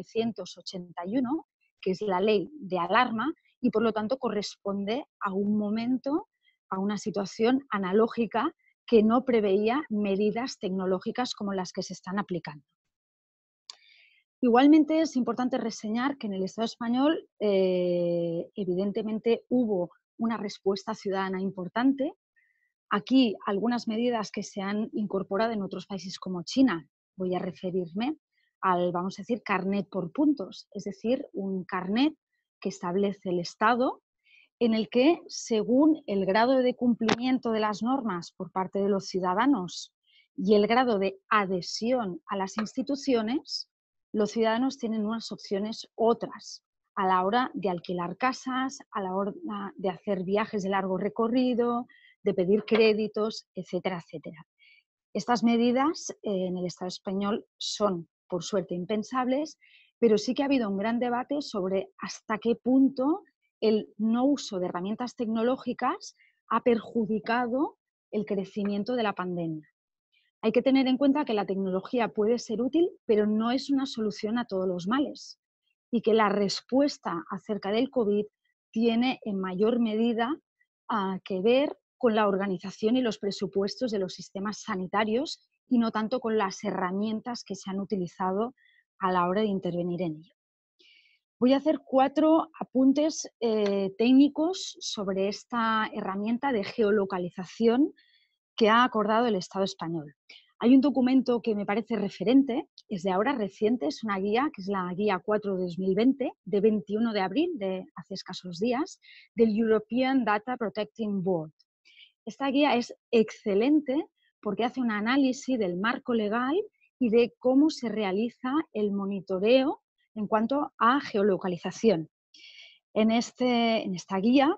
1981, que es la ley de alarma, y por lo tanto corresponde a un momento, a una situación analógica que no preveía medidas tecnológicas como las que se están aplicando. Igualmente es importante reseñar que en el Estado español evidentemente hubo una respuesta ciudadana importante. Aquí algunas medidas que se han incorporado en otros países como China. Voy a referirme al, vamos a decir, carnet por puntos, es decir, un carnet que establece el Estado en el que, según el grado de cumplimiento de las normas por parte de los ciudadanos y el grado de adhesión a las instituciones, los ciudadanos tienen unas opciones otras a la hora de alquilar casas, a la hora de hacer viajes de largo recorrido, de pedir créditos, etcétera, etcétera. Estas medidas en el Estado español son, por suerte, impensables, pero sí que ha habido un gran debate sobre hasta qué punto el no uso de herramientas tecnológicas ha perjudicado el crecimiento de la pandemia. Hay que tener en cuenta que la tecnología puede ser útil, pero no es una solución a todos los males y que la respuesta acerca del COVID tiene en mayor medida que ver con la organización y los presupuestos de los sistemas sanitarios y no tanto con las herramientas que se han utilizado a la hora de intervenir en ello. Voy a hacer 4 apuntes técnicos sobre esta herramienta de geolocalización que ha acordado el Estado español. Hay un documento que me parece referente, es de ahora reciente, es una guía, que es la guía 4 de 2020, de 21 de abril, de hace escasos días, del European Data Protecting Board. Esta guía es excelente porque hace un análisis del marco legal y de cómo se realiza el monitoreo en cuanto a geolocalización. En esta guía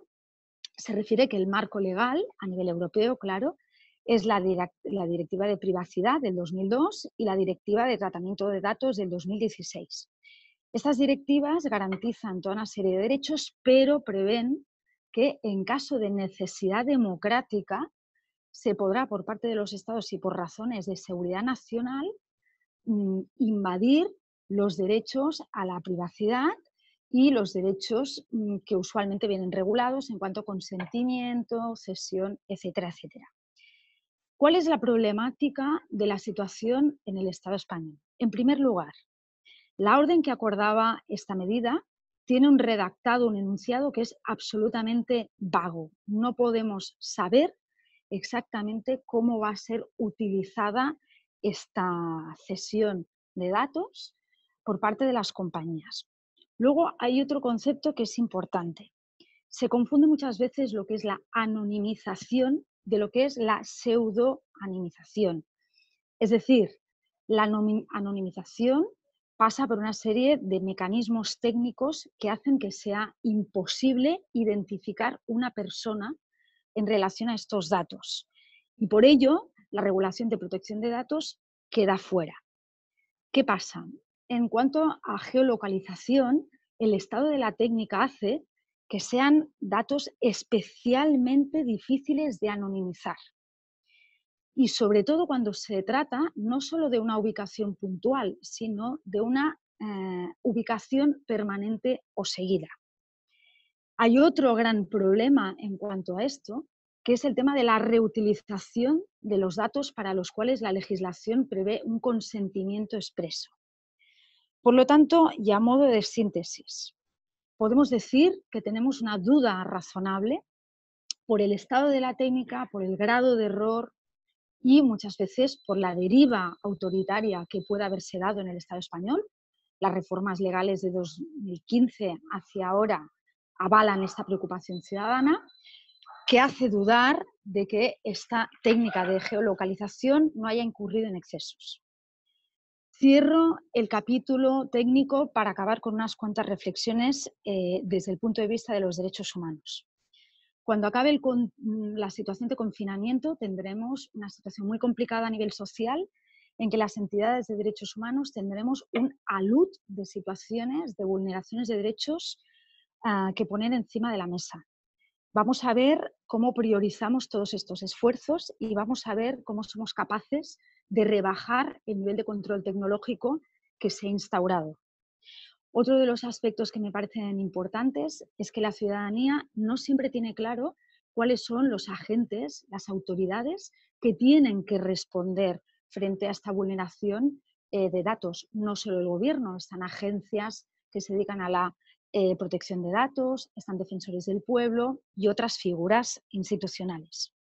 se refiere que el marco legal a nivel europeo, claro, es la Directiva de Privacidad del 2002 y la Directiva de Tratamiento de Datos del 2016. Estas directivas garantizan toda una serie de derechos, pero prevén que en caso de necesidad democrática se podrá, por parte de los Estados y por razones de seguridad nacional, invadir los derechos a la privacidad y los derechos que usualmente vienen regulados en cuanto a consentimiento, cesión, etcétera, etcétera. ¿Cuál es la problemática de la situación en el Estado español? En primer lugar, la orden que acordaba esta medida tiene un redactado, un enunciado que es absolutamente vago. No podemos saber exactamente cómo va a ser utilizada esta cesión de datos por parte de las compañías. Luego hay otro concepto que es importante. Se confunde muchas veces lo que es la anonimización de lo que es la pseudo-anonimización. Es decir, la anonimización pasa por una serie de mecanismos técnicos que hacen que sea imposible identificar una persona en relación a estos datos. Y por ello, la regulación de protección de datos queda fuera. ¿Qué pasa? En cuanto a geolocalización, el estado de la técnica hace que sean datos especialmente difíciles de anonimizar. Y sobre todo cuando se trata no solo de una ubicación puntual, sino de una ubicación permanente o seguida. Hay otro gran problema en cuanto a esto, que es el tema de la reutilización de los datos para los cuales la legislación prevé un consentimiento expreso. Por lo tanto, y a modo de síntesis, podemos decir que tenemos una duda razonable por el estado de la técnica, por el grado de error y muchas veces por la deriva autoritaria que puede haberse dado en el Estado español. Las reformas legales de 2015 hacia ahora avalan esta preocupación ciudadana, que hace dudar de que esta técnica de geolocalización no haya incurrido en excesos. Cierro el capítulo técnico para acabar con unas cuantas reflexiones desde el punto de vista de los derechos humanos. Cuando acabe la situación de confinamiento, tendremos una situación muy complicada a nivel social, en que las entidades de derechos humanos tendremos un alud de situaciones de vulneraciones de derechos que poner encima de la mesa. Vamos a ver cómo priorizamos todos estos esfuerzos y vamos a ver cómo somos capaces de rebajar el nivel de control tecnológico que se ha instaurado. Otro de los aspectos que me parecen importantes es que la ciudadanía no siempre tiene claro cuáles son los agentes, las autoridades que tienen que responder frente a esta vulneración de datos. No solo el gobierno, están agencias que se dedican a la protección de datos, están defensores del pueblo y otras figuras institucionales.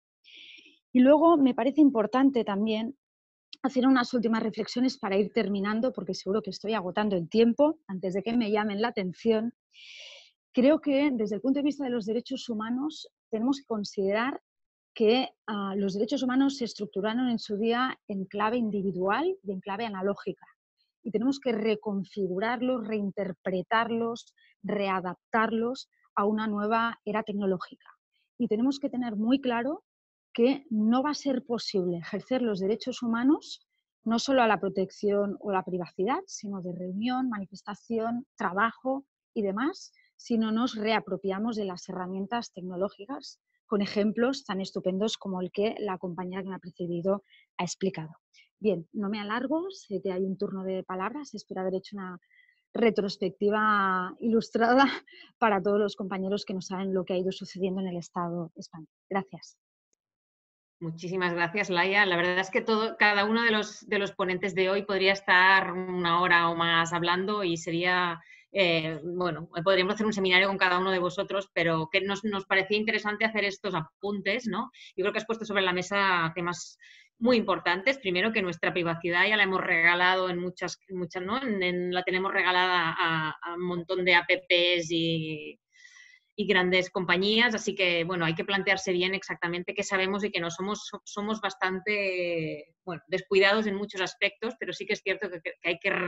Y luego me parece importante también hacer unas últimas reflexiones para ir terminando, porque seguro que estoy agotando el tiempo antes de que me llamen la atención. Creo que desde el punto de vista de los derechos humanos tenemos que considerar que los derechos humanos se estructuraron en su día en clave individual y en clave analógica. Y tenemos que reconfigurarlos, reinterpretarlos, readaptarlos a una nueva era tecnológica. Y tenemos que tener muy claro que no va a ser posible ejercer los derechos humanos no solo a la protección o la privacidad, sino de reunión, manifestación, trabajo y demás, si no nos reapropiamos de las herramientas tecnológicas con ejemplos tan estupendos como el que la compañera que me ha precedido ha explicado. Bien, no me alargo, sé que hay un turno de palabras, espero haber hecho una retrospectiva ilustrada para todos los compañeros que no saben lo que ha ido sucediendo en el Estado español. Gracias. Muchísimas gracias, Laia. La verdad es que cada uno de los ponentes de hoy podría estar una hora o más hablando y sería, bueno, podríamos hacer un seminario con cada uno de vosotros, pero que nos parecía interesante hacer estos apuntes, ¿no? Yo creo que has puesto sobre la mesa temas muy importantes. Primero, que nuestra privacidad ya la hemos regalado en muchas ¿no? La tenemos regalada a un montón de apps y grandes compañías, así que bueno, hay que plantearse bien exactamente qué sabemos y que no somos bastante bueno, descuidados en muchos aspectos, pero sí que es cierto que hay que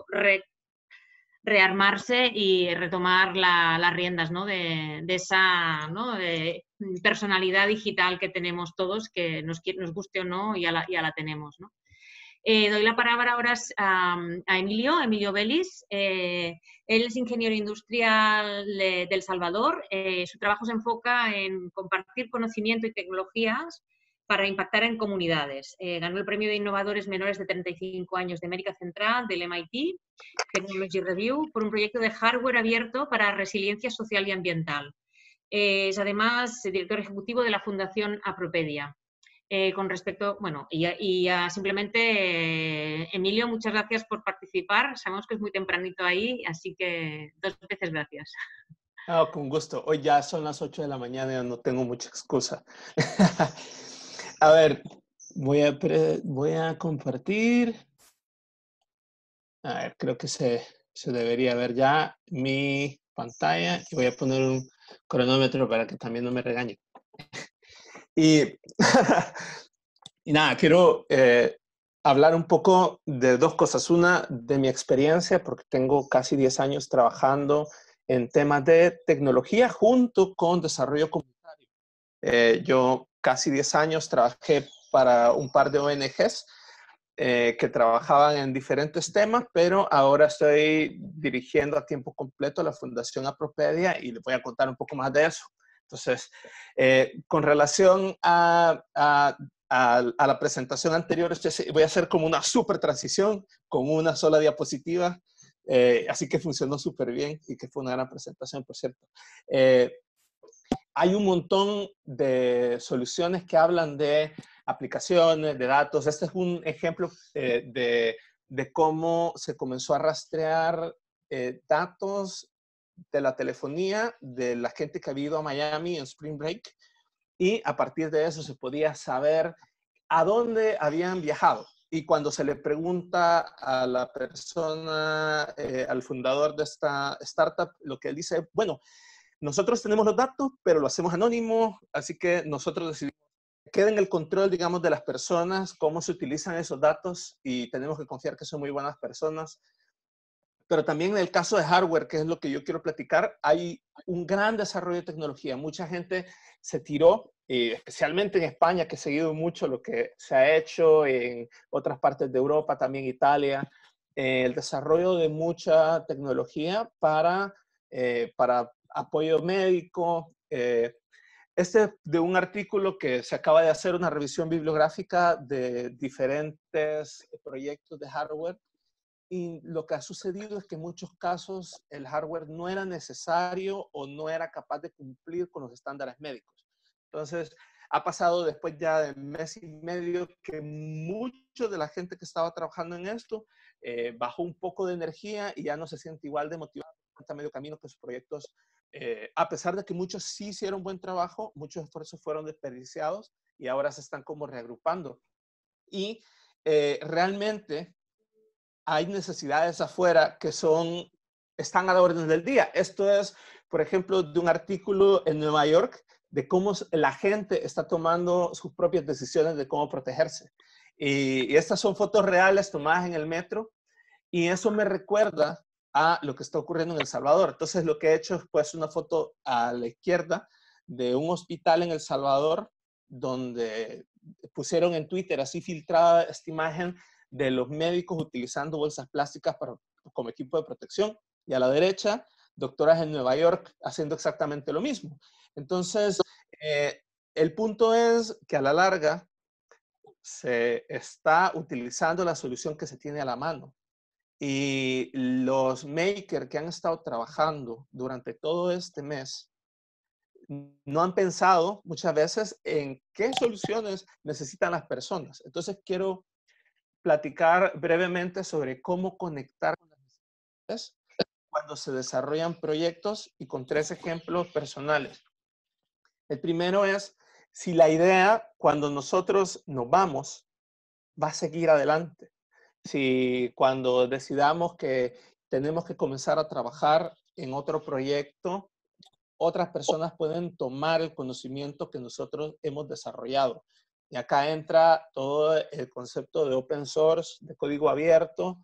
rearmarse y retomar las riendas, ¿no? de esa, ¿no? de personalidad digital que tenemos todos, que nos guste o no, ya la tenemos, ¿no? Doy la palabra ahora a Emilio Vélez. Él es ingeniero industrial de El Salvador. Su trabajo se enfoca en compartir conocimiento y tecnologías para impactar en comunidades. Ganó el premio de innovadores menores de 35 años de América Central del MIT Technology Review por un proyecto de hardware abierto para resiliencia social y ambiental. Es además director ejecutivo de la Fundación Apropedia. Con respecto, bueno, y simplemente, Emilio, muchas gracias por participar. Sabemos que es muy tempranito ahí, así que 2 veces gracias. Oh, con gusto. Hoy ya son las 8 de la mañana y ya no tengo mucha excusa. A ver, voy a compartir. A ver, creo que se debería ver ya mi pantalla y voy a poner un cronómetro para que también no me regañen. Y, y nada, quiero hablar un poco de 2 cosas. Una, de mi experiencia, porque tengo casi 10 años trabajando en temas de tecnología junto con desarrollo comunitario. Yo casi 10 años trabajé para un par de ONGs que trabajaban en diferentes temas, pero ahora estoy dirigiendo a tiempo completo la Fundación Apropedia y les voy a contar un poco más de eso. Entonces, con relación a la presentación anterior, voy a hacer como una súper transición con una sola diapositiva, así que funcionó súper bien y que fue una gran presentación, por cierto. Hay un montón de soluciones que hablan de aplicaciones, de datos. Este es un ejemplo de cómo se comenzó a rastrear datos de la telefonía de la gente que había ido a Miami en Spring Break y a partir de eso se podía saber a dónde habían viajado. Y cuando se le pregunta a la persona, al fundador de esta startup, lo que él dice, bueno, nosotros tenemos los datos, pero lo hacemos anónimo, así que nosotros decidimos queda en el control, digamos, de las personas, cómo se utilizan esos datos y tenemos que confiar que son muy buenas personas. Pero también en el caso de hardware, que es lo que yo quiero platicar, hay un gran desarrollo de tecnología. Mucha gente se tiró, especialmente en España, que he seguido mucho lo que se ha hecho en otras partes de Europa, también Italia, el desarrollo de mucha tecnología para apoyo médico. De un artículo que se acaba de hacer una revisión bibliográfica de diferentes proyectos de hardware. Y lo que ha sucedido es que en muchos casos el hardware no era necesario o no era capaz de cumplir con los estándares médicos. Entonces, ha pasado después ya de mes y medio que mucho de la gente que estaba trabajando en esto bajó un poco de energía y ya no se siente igual de motivado a medio camino que sus proyectos. A pesar de que muchos sí hicieron buen trabajo, muchos esfuerzos fueron desperdiciados y ahora se están como reagrupando. Y realmente hay necesidades afuera que están a la orden del día. Esto es, por ejemplo, de un artículo en Nueva York de cómo la gente está tomando sus propias decisiones de cómo protegerse. Y estas son fotos reales tomadas en el metro y eso me recuerda a lo que está ocurriendo en El Salvador. Entonces, lo que he hecho es pues una foto a la izquierda de un hospital en El Salvador donde pusieron en Twitter así filtrada esta imagen de los médicos utilizando bolsas plásticas como equipo de protección. Y a la derecha, doctoras en Nueva York haciendo exactamente lo mismo. Entonces, el punto es que a la larga se está utilizando la solución que se tiene a la mano. Y los makers que han estado trabajando durante todo este mes no han pensado muchas veces en qué soluciones necesitan las personas. Entonces, quiero platicar brevemente sobre cómo conectar con las necesidades cuando se desarrollan proyectos y con 3 ejemplos personales. El primero es, si la idea, cuando nosotros nos vamos, va a seguir adelante. Si cuando decidamos que tenemos que comenzar a trabajar en otro proyecto, otras personas pueden tomar el conocimiento que nosotros hemos desarrollado. Y acá entra todo el concepto de open source, de código abierto,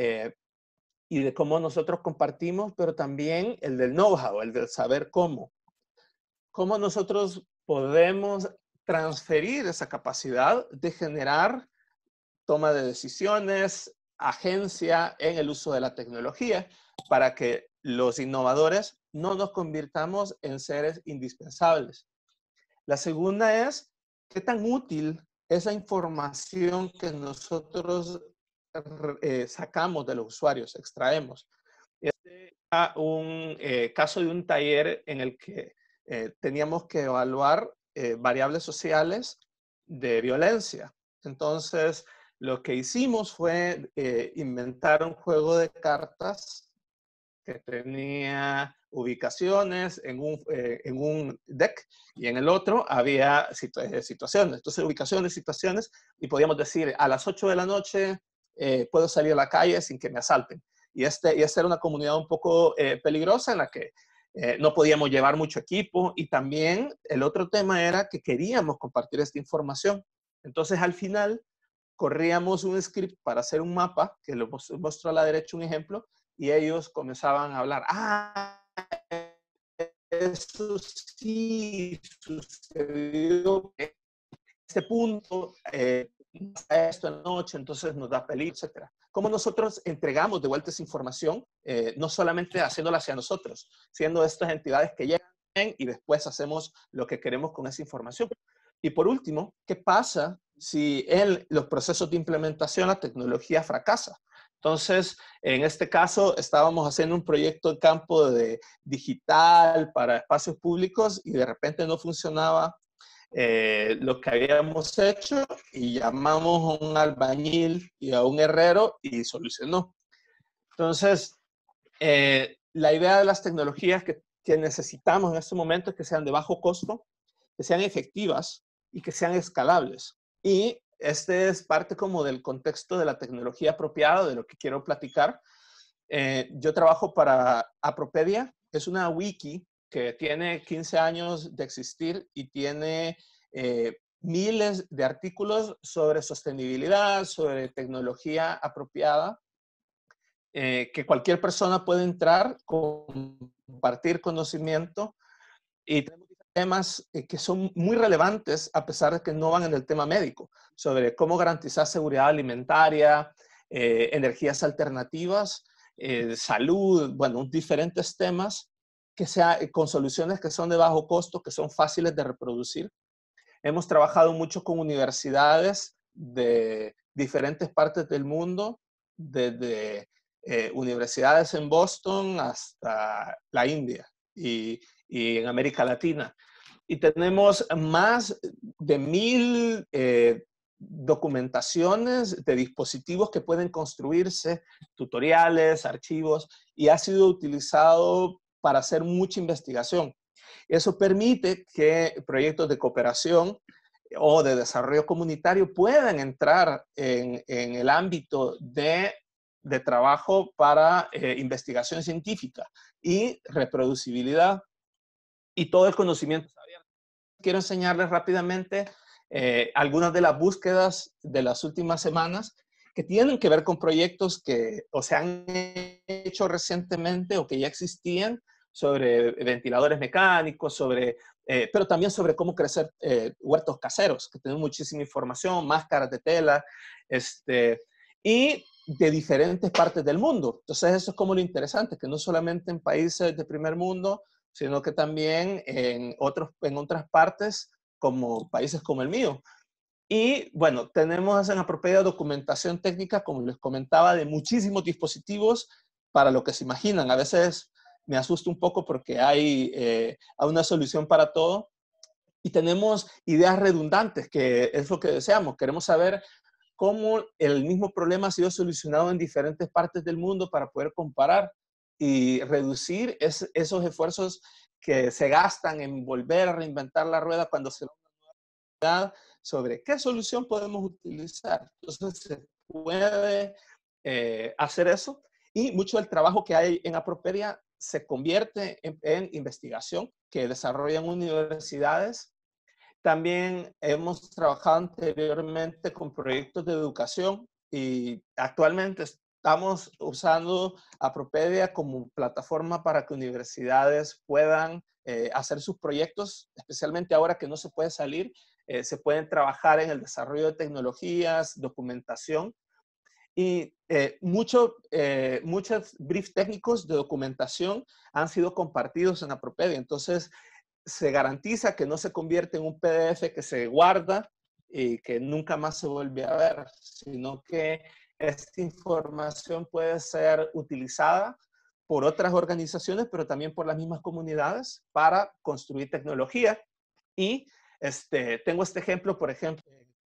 y de cómo nosotros compartimos, pero también el del know-how, el del saber cómo. Cómo nosotros podemos transferir esa capacidad de generar toma de decisiones, agencia en el uso de la tecnología, para que los innovadores no nos convirtamos en seres indispensables. La segunda es, ¿qué tan útil esa información que nosotros sacamos de los usuarios, extraemos? Este es un caso de un taller en el que teníamos que evaluar variables sociales de violencia. Entonces, lo que hicimos fue inventar un juego de cartas que tenía ubicaciones en un deck y en el otro había situaciones. Entonces, ubicaciones, situaciones, y podíamos decir, a las 8 de la noche puedo salir a la calle sin que me asalten. Y esta era una comunidad un poco peligrosa en la que no podíamos llevar mucho equipo y también el otro tema era que queríamos compartir esta información. Entonces, al final, corríamos un script para hacer un mapa, que lo muestro a la derecha un ejemplo, y ellos comenzaban a hablar, eso sí sucedió, este punto, esto en noche, entonces nos da peligro, etc. ¿Cómo nosotros entregamos de vuelta esa información? No solamente haciéndola hacia nosotros, siendo estas entidades que llegan y después hacemos lo que queremos con esa información. Y por último, ¿qué pasa si en los procesos de implementación la tecnología fracasa? Entonces, en este caso, estábamos haciendo un proyecto en campo de digital para espacios públicos y de repente no funcionaba lo que habíamos hecho y llamamos a un albañil y a un herrero y solucionó. Entonces, la idea de las tecnologías que necesitamos en este momento es que sean de bajo costo, que sean efectivas y que sean escalables. Y este es parte como del contexto de la tecnología apropiada, de lo que quiero platicar. Yo trabajo para Apropedia, es una wiki que tiene 15 años de existir y tiene miles de artículos sobre sostenibilidad, sobre tecnología apropiada, que cualquier persona puede entrar, compartir conocimiento, y tenemos temas que son muy relevantes a pesar de que no van en el tema médico, sobre cómo garantizar seguridad alimentaria, energías alternativas, salud, bueno, diferentes temas que con soluciones que son de bajo costo, que son fáciles de reproducir. Hemos trabajado mucho con universidades de diferentes partes del mundo, desde universidades en Boston hasta la India y en América Latina. Y tenemos más de 1000 documentaciones de dispositivos que pueden construirse, tutoriales, archivos, y ha sido utilizado para hacer mucha investigación. Eso permite que proyectos de cooperación o de desarrollo comunitario puedan entrar en el ámbito de trabajo para investigación científica y reproducibilidad, y todo el conocimiento es abierto. Quiero enseñarles rápidamente algunas de las búsquedas de las últimas semanas que tienen que ver con proyectos que o se han hecho recientemente o que ya existían, sobre ventiladores mecánicos, pero también sobre cómo crecer huertos caseros, que tenemos muchísima información, máscaras de tela, y de diferentes partes del mundo. Entonces eso es como lo interesante, que no solamente en países de primer mundo, sino que también en otras partes, como países como el mío. Y bueno, tenemos en Apropedia documentación técnica, como les comentaba, de muchísimos dispositivos para lo que se imaginan. A veces me asusta un poco porque hay una solución para todo, y tenemos ideas redundantes, que es lo que deseamos. Queremos saber cómo el mismo problema ha sido solucionado en diferentes partes del mundo para poder comparar y reducir esos esfuerzos que se gastan en volver a reinventar la rueda cuando se da una nueva oportunidad sobre qué solución podemos utilizar. Entonces se puede hacer eso, y mucho del trabajo que hay en Apropedia se convierte en investigación que desarrollan universidades. También hemos trabajado anteriormente con proyectos de educación, y actualmente estamos usando Apropedia como plataforma para que universidades puedan hacer sus proyectos, especialmente ahora que no se puede salir. Se pueden trabajar en el desarrollo de tecnologías, documentación, y muchos briefs técnicos de documentación han sido compartidos en Apropedia. Entonces, se garantiza que no se convierte en un PDF que se guarda y que nunca más se vuelve a ver, sino que esta información puede ser utilizada por otras organizaciones, pero también por las mismas comunidades para construir tecnología. Y tengo este ejemplo, por ejemplo,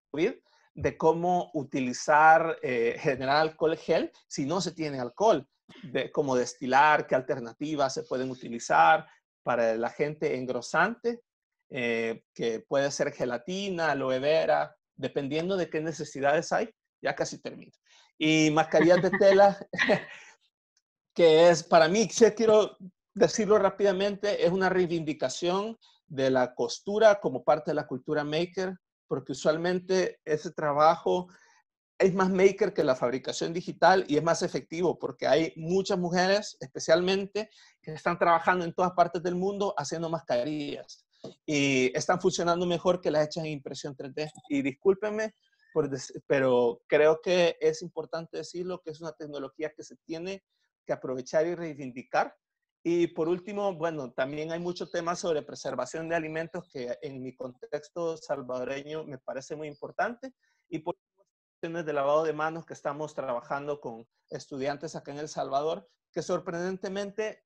de cómo utilizar, generar alcohol gel si no se tiene alcohol, de cómo destilar, qué alternativas se pueden utilizar para el agente engrosante, que puede ser gelatina, aloe vera, dependiendo de qué necesidades hay. Ya casi termino. Y mascarillas de tela, que es para mí, si quiero decirlo rápidamente, es una reivindicación de la costura como parte de la cultura maker, porque usualmente ese trabajo es más maker que la fabricación digital, y es más efectivo porque hay muchas mujeres, especialmente, que están trabajando en todas partes del mundo haciendo mascarillas, y están funcionando mejor que las hechas en impresión 3D. Y discúlpenme, pero creo que es importante decirlo, que es una tecnología que se tiene que aprovechar y reivindicar. Y por último, bueno, también hay muchos temas sobre preservación de alimentos que en mi contexto salvadoreño me parece muy importante. Y por de lavado de manos, que estamos trabajando con estudiantes acá en El Salvador, que sorprendentemente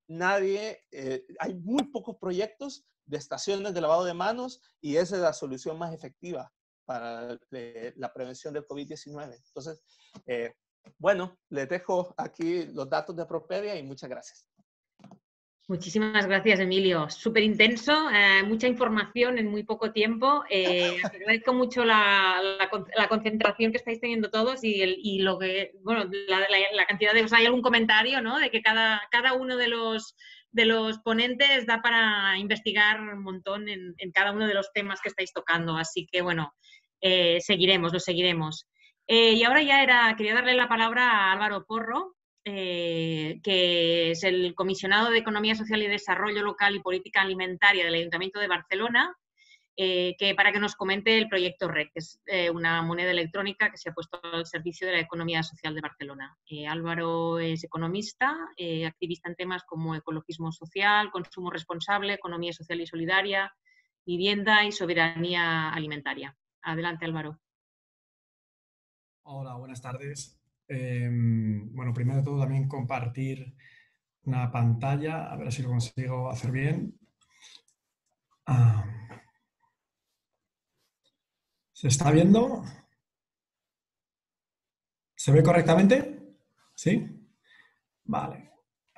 hay muy pocos proyectos de estaciones de lavado de manos, y esa es la solución más efectiva para la prevención del COVID-19. Entonces, bueno, les dejo aquí los datos de Apropedia y muchas gracias. Muchísimas gracias, Emilio. Súper intenso, mucha información en muy poco tiempo. Agradezco mucho la concentración que estáis teniendo todos, y lo que, bueno, la cantidad de, hay algún comentario, ¿no? De que cada uno de los de los ponentes da para investigar un montón en cada uno de los temas que estáis tocando. Así que, bueno, lo seguiremos. Y ahora quería darle la palabra a Álvaro Porro, que es el comisionado de Economía Social y Desarrollo Local y Política Alimentaria del Ayuntamiento de Barcelona, para que nos comente el proyecto REC, que es una moneda electrónica que se ha puesto al servicio de la economía social de Barcelona. Álvaro es economista, activista en temas como ecologismo social, consumo responsable, economía social y solidaria, vivienda y soberanía alimentaria. Adelante, Álvaro. Hola, buenas tardes. Bueno, primero de todo también compartir una pantalla, a ver si lo consigo hacer bien. ¿Se está viendo? ¿Se ve correctamente? ¿Sí? Vale.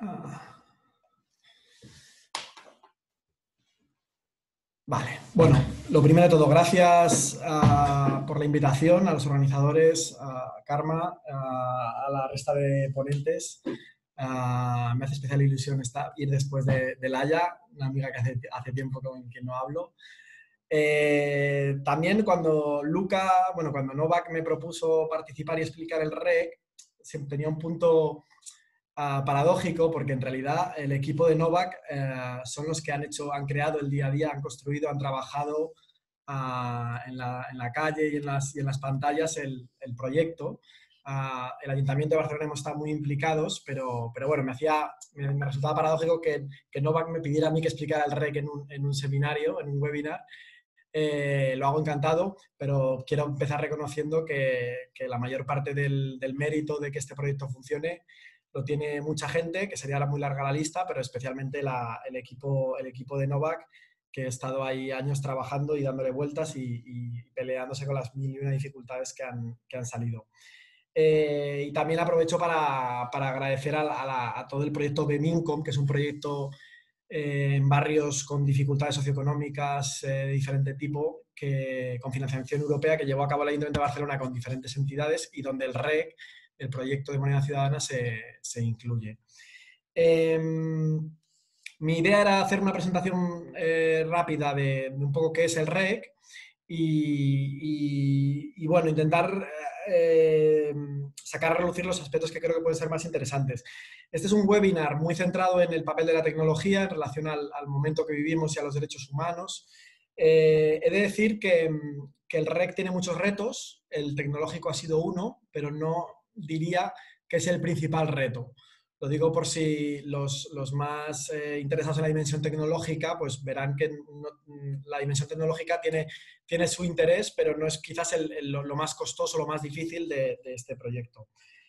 Vale, bueno, lo primero de todo, gracias por la invitación a los organizadores, a Karma, a la resta de ponentes. Me hace especial ilusión ir después de Laia, una amiga que hace tiempo con quien no hablo. También cuando cuando Novak me propuso participar y explicar el REC, tenía un punto paradójico, porque en realidad el equipo de Novak son los que han creado el día a día, han construido, han trabajado en la calle y en las pantallas el proyecto. El Ayuntamiento de Barcelona hemos estado muy implicados, pero bueno, me resultaba paradójico que Novak me pidiera a mí que explicara el REC en un seminario, en un webinar. Lo hago encantado, pero quiero empezar reconociendo que la mayor parte del mérito de que este proyecto funcione lo tiene mucha gente, que sería muy larga la lista, pero especialmente el equipo de Novak, que ha estado ahí años trabajando y dándole vueltas y peleándose con las mil y una dificultades que han salido. Y también aprovecho para agradecer a todo el proyecto BEMINCOM, que es un proyecto en barrios con dificultades socioeconómicas de diferente tipo, con financiación europea, que llevó a cabo el Ayuntamiento de Barcelona con diferentes entidades y donde el REC, el proyecto de moneda ciudadana, se incluye. Mi idea era hacer una presentación rápida de un poco qué es el REC y bueno, intentar sacar a relucir los aspectos que creo que pueden ser más interesantes. Este es un webinar muy centrado en el papel de la tecnología en relación al momento que vivimos y a los derechos humanos. He de decir que el REC tiene muchos retos, el tecnológico ha sido uno, pero no diría que es el principal reto. Lo digo por si los más interesados en la dimensión tecnológica, pues verán que la dimensión tecnológica tiene su interés, pero no es quizás lo más costoso, lo más difícil de este proyecto.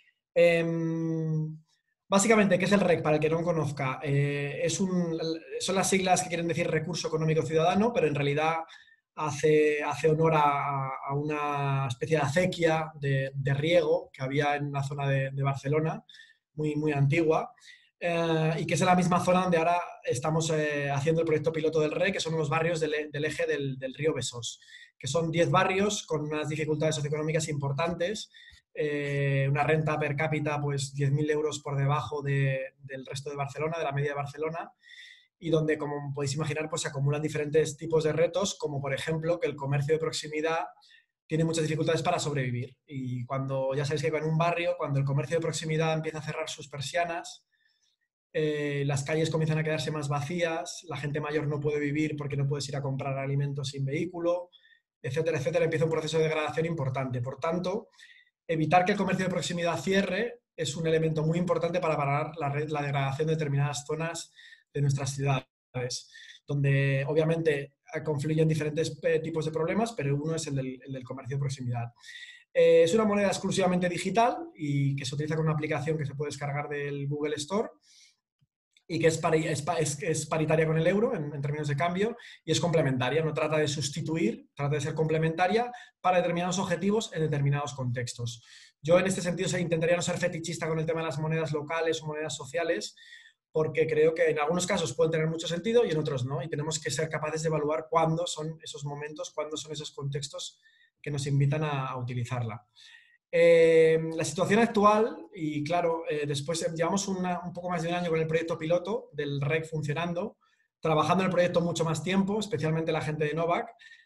Básicamente, ¿qué es el REC? Para el que no conozca, son las siglas que quieren decir Recurso Económico Ciudadano, pero en realidad hace honor a una especie de acequia de riego que había en una zona de Barcelona, muy, muy antigua, y que es en la misma zona donde ahora estamos haciendo el proyecto piloto del REC, que son los barrios del eje del río Besós, que son 10 barrios con unas dificultades socioeconómicas importantes, una renta per cápita pues 10.000 euros por debajo del resto de Barcelona, de la media de Barcelona, y donde, como podéis imaginar, pues se acumulan diferentes tipos de retos, como por ejemplo que el comercio de proximidad tiene muchas dificultades para sobrevivir. Y ya sabéis que en un barrio, cuando el comercio de proximidad empieza a cerrar sus persianas, las calles comienzan a quedarse más vacías, la gente mayor no puede vivir porque no puedes ir a comprar alimentos sin vehículo, etcétera, etcétera. Empieza un proceso de degradación importante. Por tanto, evitar que el comercio de proximidad cierre es un elemento muy importante para parar la degradación de determinadas zonas de nuestras ciudades, donde obviamente confluyen diferentes tipos de problemas, pero uno es el del comercio de proximidad. Es una moneda exclusivamente digital y que se utiliza con una aplicación que se puede descargar del Google Store y que es paritaria con el euro en términos de cambio y es complementaria, no trata de sustituir, trata de ser complementaria para determinados objetivos en determinados contextos. Yo en este sentido intentaría no ser fetichista con el tema de las monedas locales o monedas sociales, porque creo que en algunos casos pueden tener mucho sentido y en otros no, y tenemos que ser capaces de evaluar cuándo son esos momentos, cuándo son esos contextos que nos invitan a utilizarla. La situación actual, y claro, después llevamos un poco más de un año con el proyecto piloto del REC funcionando, trabajando en el proyecto mucho más tiempo, especialmente la gente de Novac,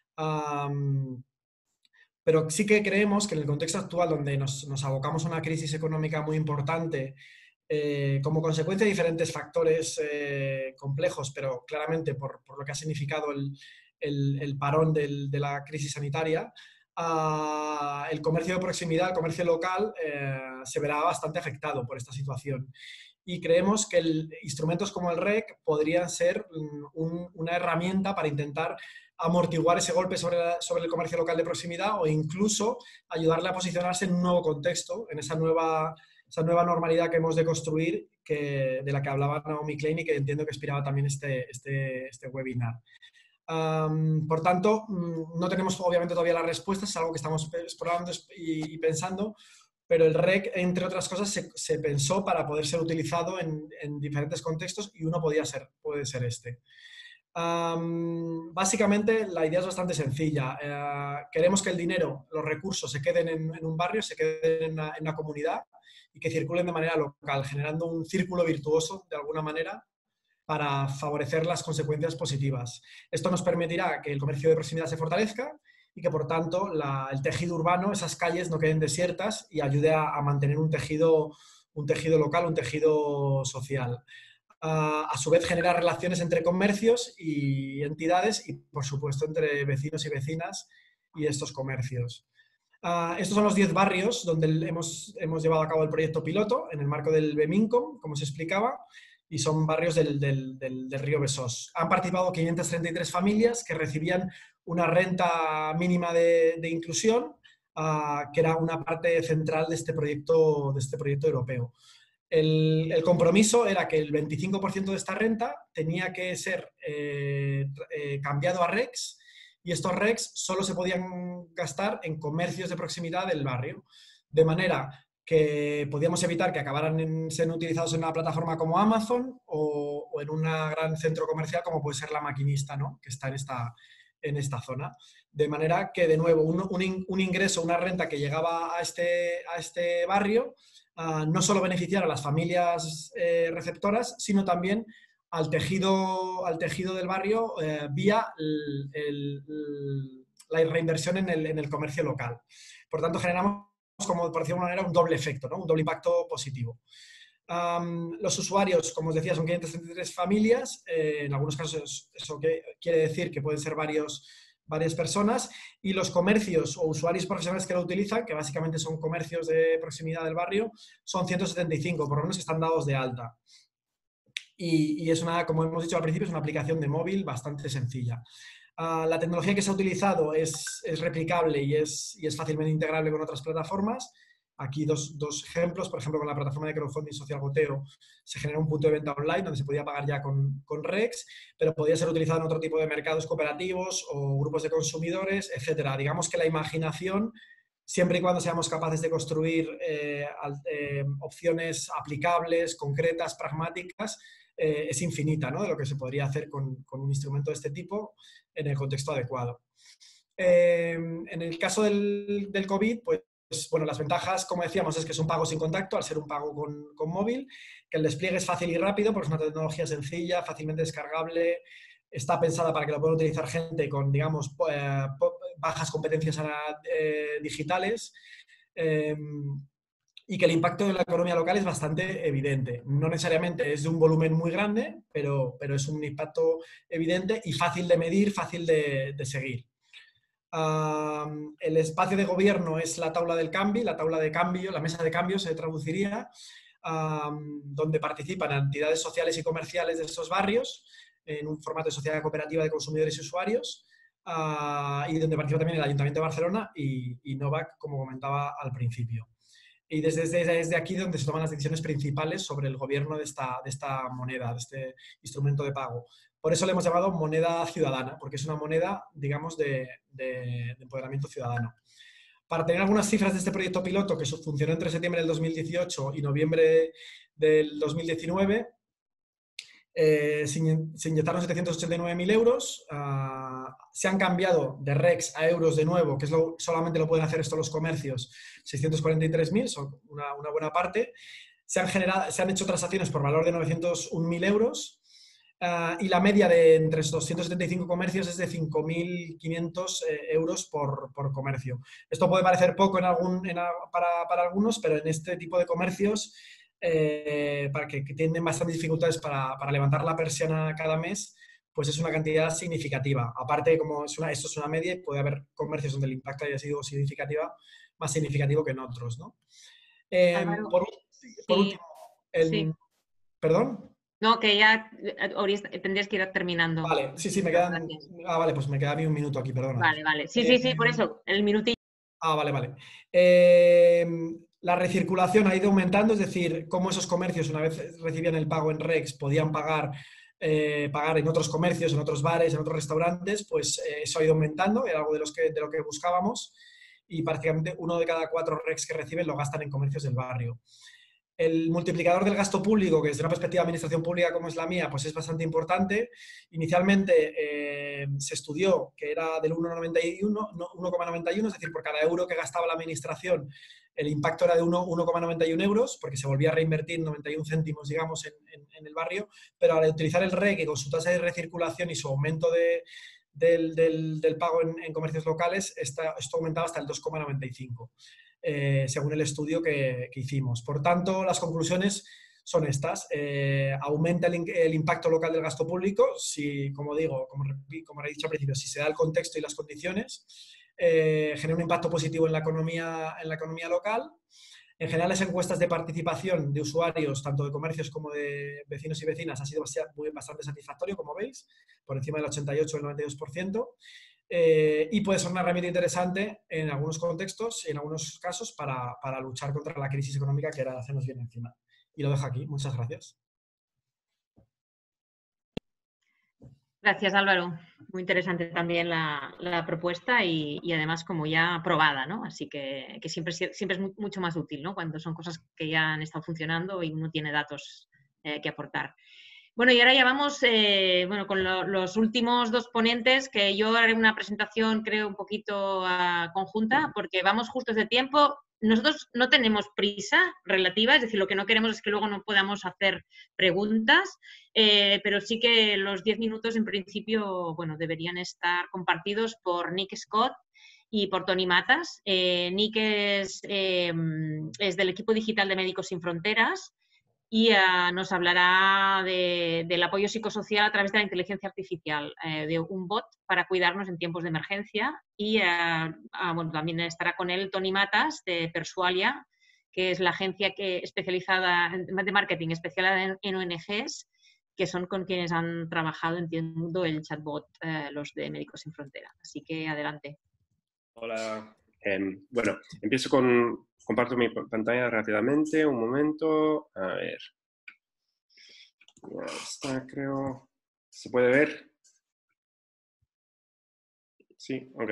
pero sí que creemos que en el contexto actual, donde nos abocamos a una crisis económica muy importante, como consecuencia de diferentes factores complejos, pero claramente por lo que ha significado el parón de la crisis sanitaria, el comercio de proximidad, el comercio local, se verá bastante afectado por esta situación. Y creemos que instrumentos como el REC podrían ser una herramienta para intentar amortiguar ese golpe sobre el comercio local de proximidad o incluso ayudarle a posicionarse en un nuevo contexto, en esa nueva normalidad que hemos de construir, de la que hablaba Naomi Klein y que entiendo que inspiraba también este webinar. Por tanto, no tenemos obviamente todavía las respuestas, es algo que estamos explorando y pensando, pero el REC, entre otras cosas, se pensó para poder ser utilizado en diferentes contextos y uno puede ser este. Básicamente la idea es bastante sencilla. Queremos que el dinero, los recursos se queden en un barrio, se queden en una comunidad y que circulen de manera local, generando un círculo virtuoso de alguna manera para favorecer las consecuencias positivas. Esto nos permitirá que el comercio de proximidad se fortalezca y que, por tanto, el tejido urbano, esas calles no queden desiertas y ayude a mantener un tejido local, un tejido social. A su vez, genera relaciones entre comercios y entidades y, por supuesto, entre vecinos y vecinas y estos comercios. Estos son los 10 barrios donde hemos llevado a cabo el proyecto piloto en el marco del BEMINCOM, como se explicaba, y son barrios del río Besós. Han participado 533 familias que recibían una renta mínima de inclusión, que era una parte central de este proyecto europeo. El compromiso era que el 25% de esta renta tenía que ser cambiado a RECs, y estos RECs solo se podían gastar en comercios de proximidad del barrio, de manera que podíamos evitar que acabaran siendo utilizados en una plataforma como Amazon o en un gran centro comercial como puede ser La Maquinista, ¿no?, que está en esta zona. De manera que, de nuevo, un ingreso, una renta que llegaba a este barrio, no solo beneficiar a las familias receptoras, sino también al tejido del barrio vía la reinversión en el comercio local. Por tanto, generamos, como por decirlo de una manera, un doble efecto, ¿no?, un doble impacto positivo. Los usuarios, como os decía, son 533 familias. En algunos casos eso quiere decir que pueden ser varias personas, y los comercios o usuarios profesionales que lo utilizan, que básicamente son comercios de proximidad del barrio, son 175, por lo menos, que están dados de alta. Y es como hemos dicho al principio, es una aplicación de móvil bastante sencilla. La tecnología que se ha utilizado es replicable y es fácilmente integrable con otras plataformas. Aquí dos ejemplos. Por ejemplo, con la plataforma de crowdfunding Social Goteo se generó un punto de venta online donde se podía pagar ya con RECs, pero podía ser utilizado en otro tipo de mercados cooperativos o grupos de consumidores, etc. Digamos que la imaginación, siempre y cuando seamos capaces de construir opciones aplicables, concretas, pragmáticas, es infinita, ¿no?, de lo que se podría hacer con un instrumento de este tipo en el contexto adecuado. En el caso del COVID, pues bueno, las ventajas, como decíamos, es que es un pago sin contacto, al ser un pago con móvil, que el despliegue es fácil y rápido, porque es una tecnología sencilla, fácilmente descargable, está pensada para que lo pueda utilizar gente con, digamos, bajas competencias digitales, y que el impacto en la economía local es bastante evidente. No necesariamente es de un volumen muy grande, pero es un impacto evidente y fácil de medir, fácil de seguir. El espacio de gobierno es la tabla del cambio, la mesa de cambio se traduciría, donde participan entidades sociales y comerciales de estos barrios en un formato de sociedad cooperativa de consumidores y usuarios, y donde participa también el Ayuntamiento de Barcelona y Novac, como comentaba al principio. Y desde aquí donde se toman las decisiones principales sobre el gobierno de esta moneda, de este instrumento de pago. Por eso le hemos llamado moneda ciudadana, porque es una moneda, digamos, de empoderamiento ciudadano. Para tener algunas cifras de este proyecto piloto, que funcionó entre septiembre del 2018 y noviembre del 2019, se inyectaron 789.000 euros, se han cambiado de RECs a euros de nuevo, que es solamente lo pueden hacer estos los comercios, 643.000, son una buena parte. Se han hecho transacciones por valor de 901.000 euros y la media de entre 275 comercios es de 5.500 euros por comercio. Esto puede parecer poco para algunos, pero en este tipo de comercios, para que tienen bastantes dificultades para levantar la persiana cada mes, pues es una cantidad significativa. Aparte, como esto es una media, puede haber comercios donde el impacto haya sido más significativo que en otros, ¿no? Álvaro, por último, sí. ¿Perdón? No, que ya tendrías que ir terminando. Vale, sí, me quedan... vale, pues me queda a mí un minuto aquí, perdona. Vale. Sí, por eso, el minutillo. Vale. La recirculación ha ido aumentando, es decir, cómo esos comercios, una vez recibían el pago en RECs, podían pagar en otros comercios, en otros bares, en otros restaurantes, pues eso ha ido aumentando, era algo de lo que buscábamos, y prácticamente 1 de cada 4 RECs que reciben lo gastan en comercios del barrio. El multiplicador del gasto público, que desde una perspectiva de administración pública como es la mía, pues es bastante importante. Inicialmente se estudió que era del 1,91, es decir, por cada euro que gastaba la administración, el impacto era de 1,91 euros, porque se volvía a reinvertir 91 céntimos, digamos, en el barrio, pero al utilizar el REC, con su tasa de recirculación y su aumento del pago en comercios locales, esto aumentaba hasta el 2,95. Según el estudio que hicimos. Por tanto, las conclusiones son estas. Aumenta el impacto local del gasto público, si, como he dicho al principio, si se da el contexto y las condiciones, genera un impacto positivo en la economía local. En general, las encuestas de participación de usuarios, tanto de comercios como de vecinos y vecinas, ha sido bastante satisfactorio, como veis, por encima del 88 o el 92%. Y puede ser una herramienta interesante en algunos contextos y en algunos casos para luchar contra la crisis económica que ahora se nos viene encima. Y lo dejo aquí. Muchas gracias. Gracias, Álvaro. Muy interesante también la propuesta y además como ya aprobada, ¿no? Así que siempre es mucho más útil, ¿no? Cuando son cosas que ya han estado funcionando y uno tiene datos que aportar. Bueno, y ahora ya vamos con los últimos 2 ponentes, que yo haré una presentación, creo, un poquito conjunta, porque vamos justos de tiempo. Nosotros no tenemos prisa relativa, es decir, lo que no queremos es que luego no podamos hacer preguntas, pero sí que los 10 minutos en principio, bueno, deberían estar compartidos por Nick Scott y por Toni Matas. Nick es del equipo digital de Médicos Sin Fronteras, y nos hablará del apoyo psicosocial a través de la inteligencia artificial, de un bot para cuidarnos en tiempos de emergencia. Y también estará con él Toni Matas, de Persualia, que es la agencia especializada de marketing especializada en ONGs, que son con quienes han trabajado, entiendo, el chatbot, los de Médicos Sin Fronteras. Así que adelante. Hola. Bueno, comparto mi pantalla rápidamente, un momento, a ver. Ya está, creo. ¿Se puede ver? Sí, ok.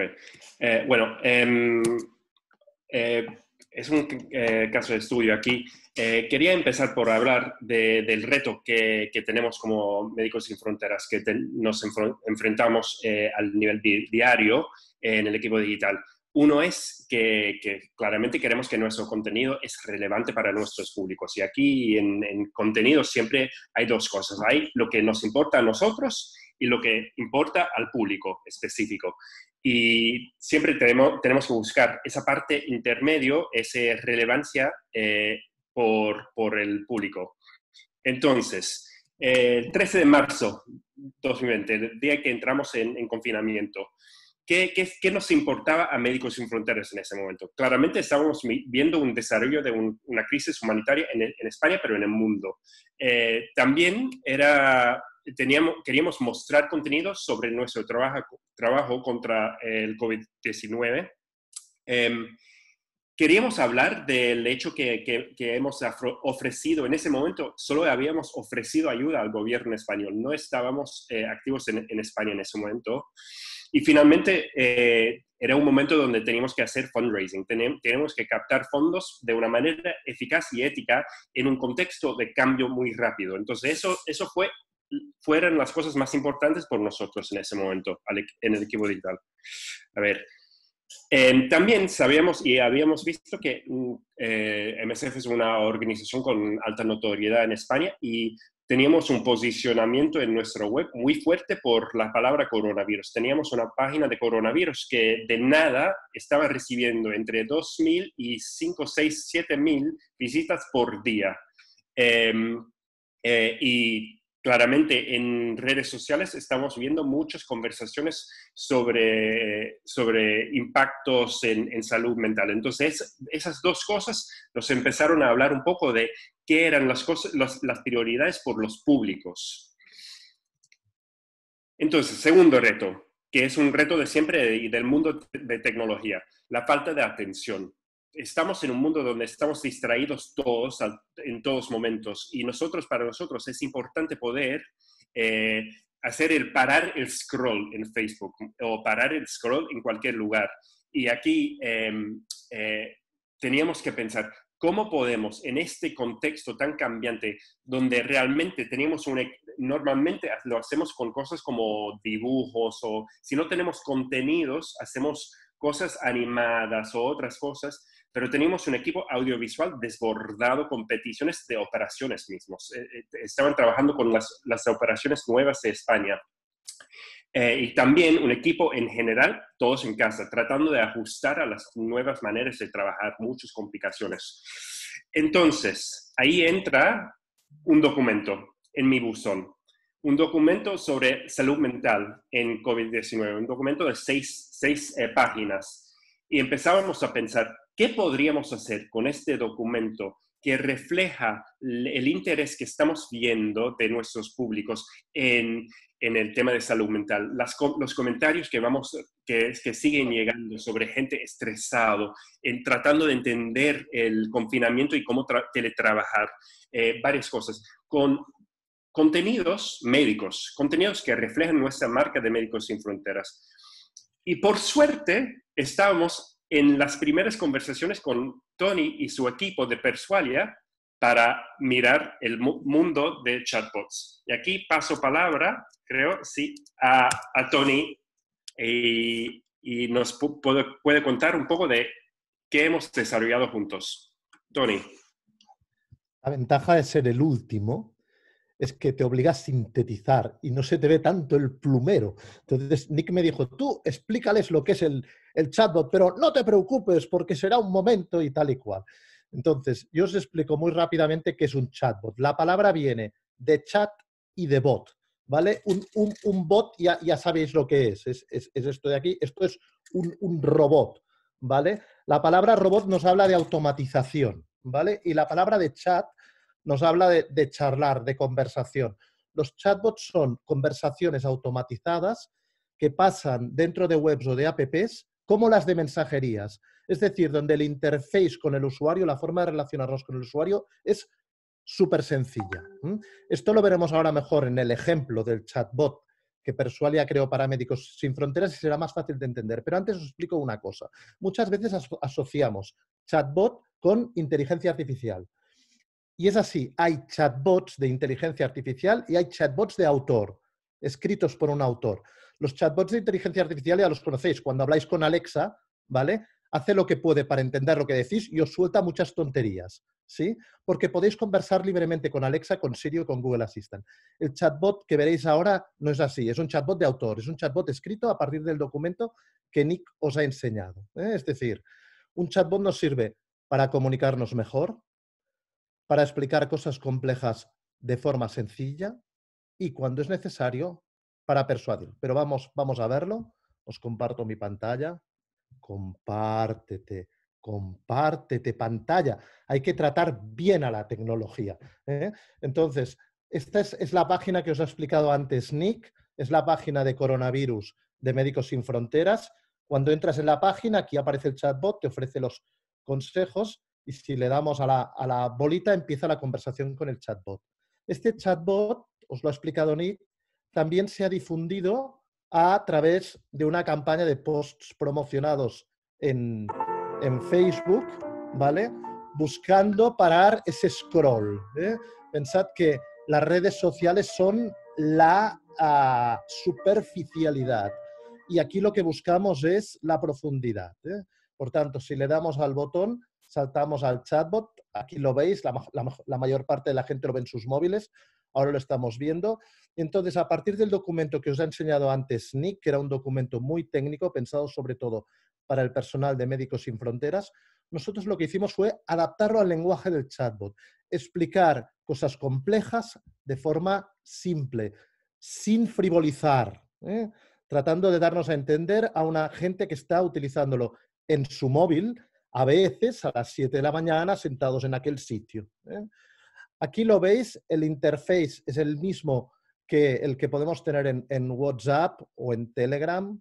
Es un caso de estudio aquí. Quería empezar por hablar del reto que tenemos como Médicos Sin Fronteras, que nos enfrentamos al nivel diario en el equipo digital. Uno es que claramente queremos que nuestro contenido es relevante para nuestros públicos. Y aquí en contenido siempre hay 2 cosas. Hay lo que nos importa a nosotros y lo que importa al público específico. Y siempre tenemos que buscar esa parte intermedio, esa relevancia por el público. Entonces, el 13 de marzo de 2020, el día que entramos en confinamiento, ¿Qué nos importaba a Médicos Sin Fronteras en ese momento? Claramente estábamos viendo un desarrollo de una crisis humanitaria en España, pero en el mundo. También queríamos mostrar contenidos sobre nuestro trabajo contra el COVID-19. Queríamos hablar del hecho que hemos ofrecido. En ese momento solo habíamos ofrecido ayuda al gobierno español. No estábamos activos en España en ese momento. Y finalmente, era un momento donde teníamos que hacer fundraising. Tenemos que captar fondos de una manera eficaz y ética en un contexto de cambio muy rápido. Entonces, eso fue fueran las cosas más importantes por nosotros en ese momento, en el equipo digital. A ver, también sabíamos y habíamos visto que MSF es una organización con alta notoriedad en España y teníamos un posicionamiento en nuestro web muy fuerte por la palabra coronavirus. Teníamos una página de coronavirus que de nada estaba recibiendo entre 2.000 y 5, 6, 7.000 visitas por día. Y claramente en redes sociales estamos viendo muchas conversaciones sobre impactos en salud mental. Entonces, esas dos cosas nos empezaron a hablar un poco de qué eran las prioridades por los públicos. Entonces, segundo reto, que es un reto de siempre y del mundo de tecnología, la falta de atención. Estamos en un mundo donde estamos distraídos todos en todos momentos y para nosotros es importante poder parar el scroll en Facebook o parar el scroll en cualquier lugar. Y aquí teníamos que pensar, ¿cómo podemos en este contexto tan cambiante donde realmente normalmente lo hacemos con cosas como dibujos o si no tenemos contenidos, hacemos cosas animadas o otras cosas, pero teníamos un equipo audiovisual desbordado con peticiones de operaciones mismos. Estaban trabajando con las operaciones nuevas de España. Y también un equipo en general, todos en casa, tratando de ajustar a las nuevas maneras de trabajar, muchas complicaciones. Entonces, ahí entra un documento en mi buzón. Un documento sobre salud mental en COVID-19, un documento de seis páginas. Y empezábamos a pensar, ¿qué podríamos hacer con este documento que refleja el interés que estamos viendo de nuestros públicos en el tema de salud mental? Los comentarios que siguen llegando sobre gente estresado, tratando de entender el confinamiento y cómo teletrabajar, varias cosas, con contenidos médicos, contenidos que reflejan nuestra marca de Médicos Sin Fronteras. Y por suerte, estábamos en las primeras conversaciones con Tony y su equipo de Persualia para mirar el mundo de chatbots. Y aquí paso palabra, creo, sí, a Tony y nos puede contar un poco de qué hemos desarrollado juntos. Tony. La ventaja de ser el último es que te obliga a sintetizar y no se te ve tanto el plumero. Entonces, Nick me dijo, tú explícales lo que es el chatbot, pero no te preocupes porque será un momento y tal y cual. Entonces, yo os explico muy rápidamente qué es un chatbot. La palabra viene de chat y de bot, ¿vale? Un bot, ya sabéis lo que es esto de aquí. Esto es un robot, ¿vale? La palabra robot nos habla de automatización, ¿vale? Y la palabra de chat nos habla de charlar, de conversación. Los chatbots son conversaciones automatizadas que pasan dentro de webs o de apps como las de mensajerías. Es decir, donde el interface con el usuario, la forma de relacionarnos con el usuario es súper sencilla. Esto lo veremos ahora mejor en el ejemplo del chatbot que Persualia creó para Médicos Sin Fronteras y será más fácil de entender. Pero antes os explico una cosa. Muchas veces asociamos chatbot con inteligencia artificial. Y es así, hay chatbots de inteligencia artificial y hay chatbots de autor, escritos por un autor. Los chatbots de inteligencia artificial ya los conocéis. Cuando habláis con Alexa, ¿vale? Hace lo que puede para entender lo que decís y os suelta muchas tonterías, ¿sí? Porque podéis conversar libremente con Alexa, con Siri o con Google Assistant. El chatbot que veréis ahora no es así, es un chatbot de autor, es un chatbot escrito a partir del documento que Nick os ha enseñado, ¿eh? Es decir, un chatbot nos sirve para comunicarnos mejor, para explicar cosas complejas de forma sencilla y, cuando es necesario, para persuadir. Pero vamos a verlo. Os comparto mi pantalla. Compártete pantalla. Hay que tratar bien a la tecnología, ¿eh? Entonces, esta es la página que os ha explicado antes Nick. Es la página de coronavirus de Médicos Sin Fronteras. Cuando entras en la página, aquí aparece el chatbot, te ofrece los consejos. Y si le damos a la bolita, empieza la conversación con el chatbot. Este chatbot, os lo ha explicado Nick, también se ha difundido a través de una campaña de posts promocionados en Facebook, ¿vale? Buscando parar ese scroll, ¿eh? Pensad que las redes sociales son la superficialidad. Y aquí lo que buscamos es la profundidad, ¿eh? Por tanto, si le damos al botón, saltamos al chatbot. Aquí lo veis, la mayor parte de la gente lo ve en sus móviles. Ahora lo estamos viendo. Entonces, a partir del documento que os ha enseñado antes Nick, que era un documento muy técnico, pensado sobre todo para el personal de Médicos Sin Fronteras, nosotros lo que hicimos fue adaptarlo al lenguaje del chatbot, explicar cosas complejas de forma simple, sin frivolizar, ¿eh? Tratando de darnos a entender a una gente que está utilizándolo en su móvil, a veces a las 7 de la mañana, sentados en aquel sitio, ¿eh? Aquí lo veis, el interface es el mismo que el que podemos tener en WhatsApp o en Telegram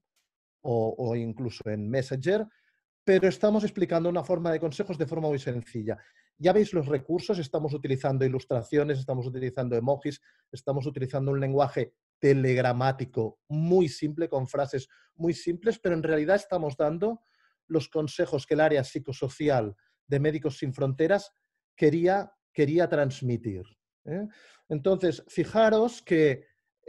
o incluso en Messenger, pero estamos explicando una forma de consejos de forma muy sencilla. Ya veis los recursos, estamos utilizando ilustraciones, estamos utilizando emojis, estamos utilizando un lenguaje telegramático muy simple, con frases muy simples, pero en realidad estamos dando los consejos que el área psicosocial de Médicos Sin Fronteras quería transmitir, ¿eh? Entonces, fijaros que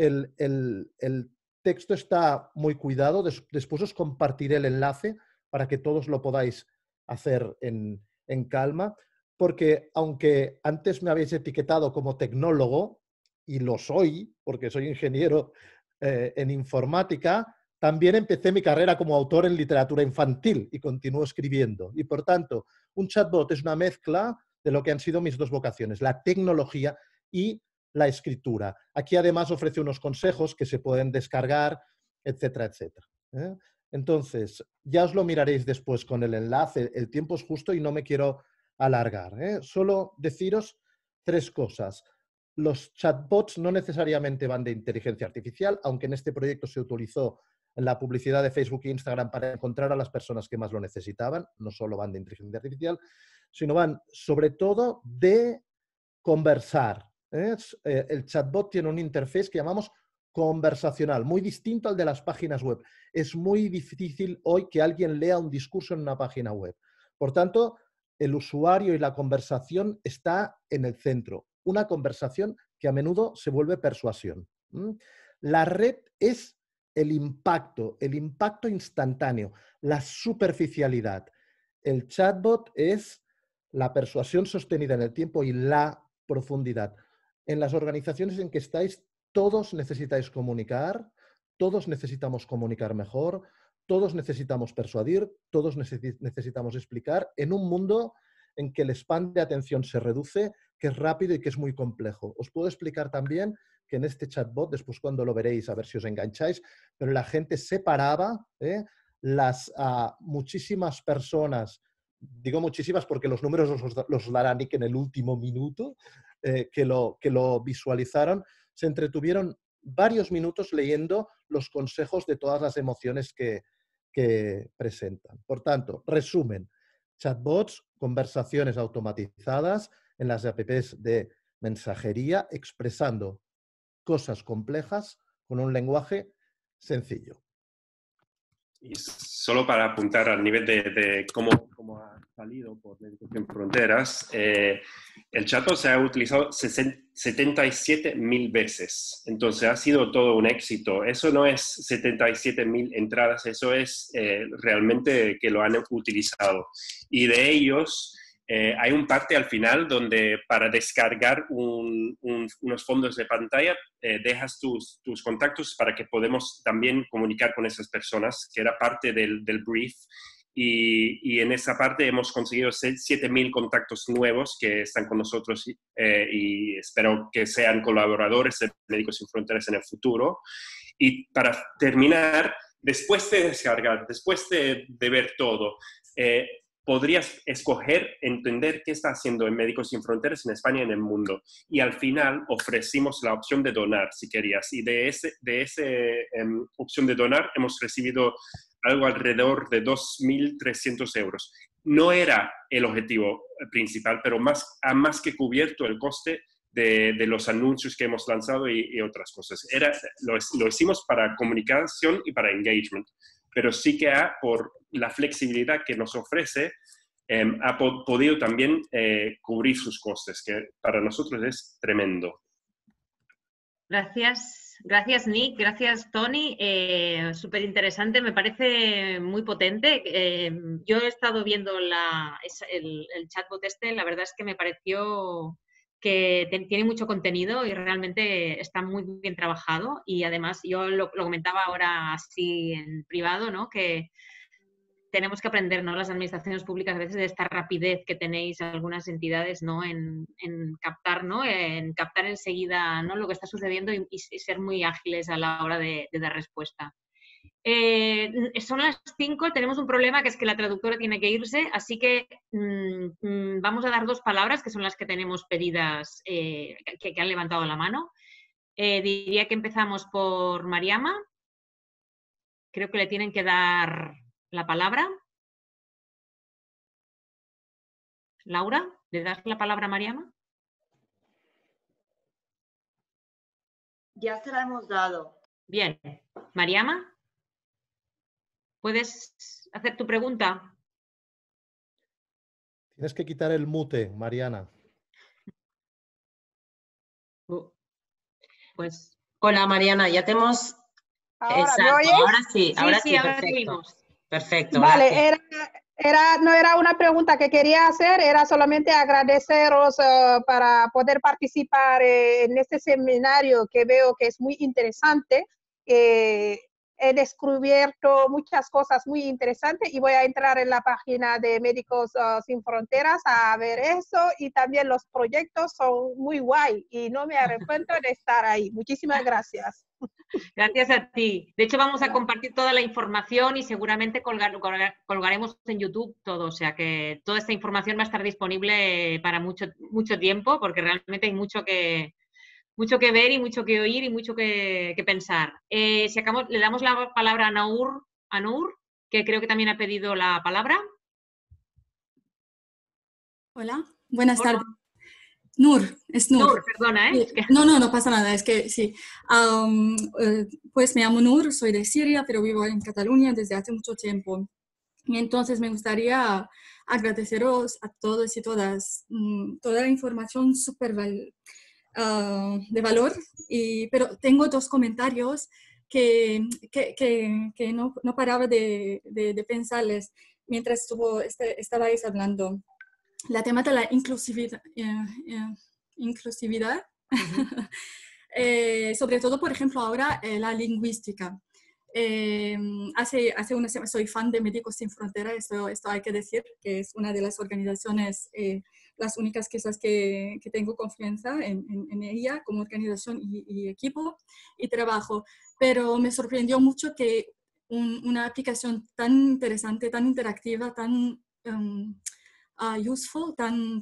el texto está muy cuidado. Después os compartiré el enlace para que todos lo podáis hacer en calma, porque aunque antes me habéis etiquetado como tecnólogo, y lo soy, porque soy ingeniero en informática, también empecé mi carrera como autor en literatura infantil y continúo escribiendo. Y por tanto, un chatbot es una mezcla de lo que han sido mis dos vocaciones, la tecnología y la escritura. Aquí además ofrece unos consejos que se pueden descargar, etcétera, etcétera, ¿eh? Entonces, ya os lo miraréis después con el enlace. El tiempo es justo y no me quiero alargar, ¿eh? Solo deciros 3 cosas. Los chatbots no necesariamente van de inteligencia artificial, aunque en este proyecto se utilizó en la publicidad de Facebook e Instagram para encontrar a las personas que más lo necesitaban. No solo van de inteligencia artificial, sino van sobre todo de conversar, ¿eh? El chatbot tiene un interface que llamamos conversacional, muy distinto al de las páginas web. Es muy difícil hoy que alguien lea un discurso en una página web. Por tanto, el usuario y la conversación está en el centro. Una conversación que a menudo se vuelve persuasión. La red es el impacto instantáneo, la superficialidad. El chatbot es la persuasión sostenida en el tiempo y la profundidad. En las organizaciones en que estáis, todos necesitáis comunicar, todos necesitamos comunicar mejor, todos necesitamos persuadir, todos necesitamos explicar en un mundo en que el span de atención se reduce, que es rápido y que es muy complejo. Os puedo explicar también que en este chatbot, después cuando lo veréis, a ver si os engancháis, pero la gente separaba las muchísimas personas, digo muchísimas porque los números los dará Nick en el último minuto, que lo visualizaron, se entretuvieron varios minutos leyendo los consejos de todas las emociones que presentan. Por tanto, resumen, chatbots, conversaciones automatizadas en las apps de mensajería, expresando cosas complejas con un lenguaje sencillo. Y solo para apuntar al nivel de cómo ha salido por Médicos Sin Fronteras, el chatbot se ha utilizado 77.000 veces. Entonces ha sido todo un éxito. Eso no es 77.000 entradas, eso es realmente que lo han utilizado. Y de ellos hay un parte al final donde para descargar unos fondos de pantalla dejas tus contactos para que podamos también comunicar con esas personas, que era parte del brief. Y en esa parte hemos conseguido 7.000 contactos nuevos que están con nosotros y espero que sean colaboradores de Médicos Sin Fronteras en el futuro. Y para terminar, después de descargar, después de ver todo, podrías escoger, entender qué está haciendo en Médicos Sin Fronteras en España y en el mundo. Y al final ofrecimos la opción de donar, si querías. Y de esa opción de donar hemos recibido algo alrededor de 2.300 euros. No era el objetivo principal, pero ha más que cubierto el coste de los anuncios que hemos lanzado y otras cosas. Lo hicimos para comunicación y para engagement, pero sí que por la flexibilidad que nos ofrece, ha podido también cubrir sus costes, que para nosotros es tremendo. Gracias Nick, gracias Tony. Súper interesante, me parece muy potente. Yo he estado viendo el chatbot este, la verdad es que me pareció que tiene mucho contenido y realmente está muy bien trabajado. Y además yo lo comentaba ahora así en privado, ¿no? Que tenemos que aprender, ¿no? Las administraciones públicas a veces de esta rapidez que tenéis algunas entidades, ¿no? En captar, ¿no? En captar enseguida, ¿no? Lo que está sucediendo y ser muy ágiles a la hora de dar respuesta. Son las 5, tenemos un problema que es que la traductora tiene que irse, así que vamos a dar 2 palabras que son las que tenemos pedidas, que han levantado la mano. Diría que empezamos por Mariama. Creo que le tienen que dar la palabra. Laura, ¿le das la palabra a Mariama? Ya se la hemos dado. Bien. Mariama, ¿puedes hacer tu pregunta? Tienes que quitar el mute, Mariana. Pues. Hola Mariana, ya te hemos... Ahora, exacto, ¿me oyes? ahora sí, ahora ahora perfecto. vimos. Perfecto. Vale, no era una pregunta que quería hacer, era solamente agradeceros para poder participar en este seminario que veo que es muy interesante. He descubierto muchas cosas muy interesantes y voy a entrar en la página de Médicos Sin Fronteras a ver eso, y también los proyectos son muy guay y no me arrepiento de estar ahí. Muchísimas gracias. Gracias a ti. De hecho, vamos a compartir toda la información y seguramente colgaremos en YouTube todo. O sea que toda esta información va a estar disponible para mucho tiempo, porque realmente hay mucho que ver y mucho que oír y mucho que pensar. Le damos la palabra a Nour, que creo que también ha pedido la palabra. Hola, buenas tardes. Nur, es Nur. Nur, perdona, ¿eh? No pasa nada, es que sí. Pues me llamo Nur, soy de Siria, pero vivo en Cataluña desde hace mucho tiempo. Y entonces me gustaría agradeceros a todos y todas toda la información súper de valor, pero tengo 2 comentarios que no paraba de pensarles mientras estabais hablando. La tema de la inclusividad, sobre todo, por ejemplo, ahora la lingüística. Hace una semana soy fan de Médicos Sin Fronteras, esto hay que decir, que es una de las organizaciones, las únicas que tengo confianza en ella como organización y equipo y trabajo. Pero me sorprendió mucho que una aplicación tan interesante, tan interactiva, tan useful, tan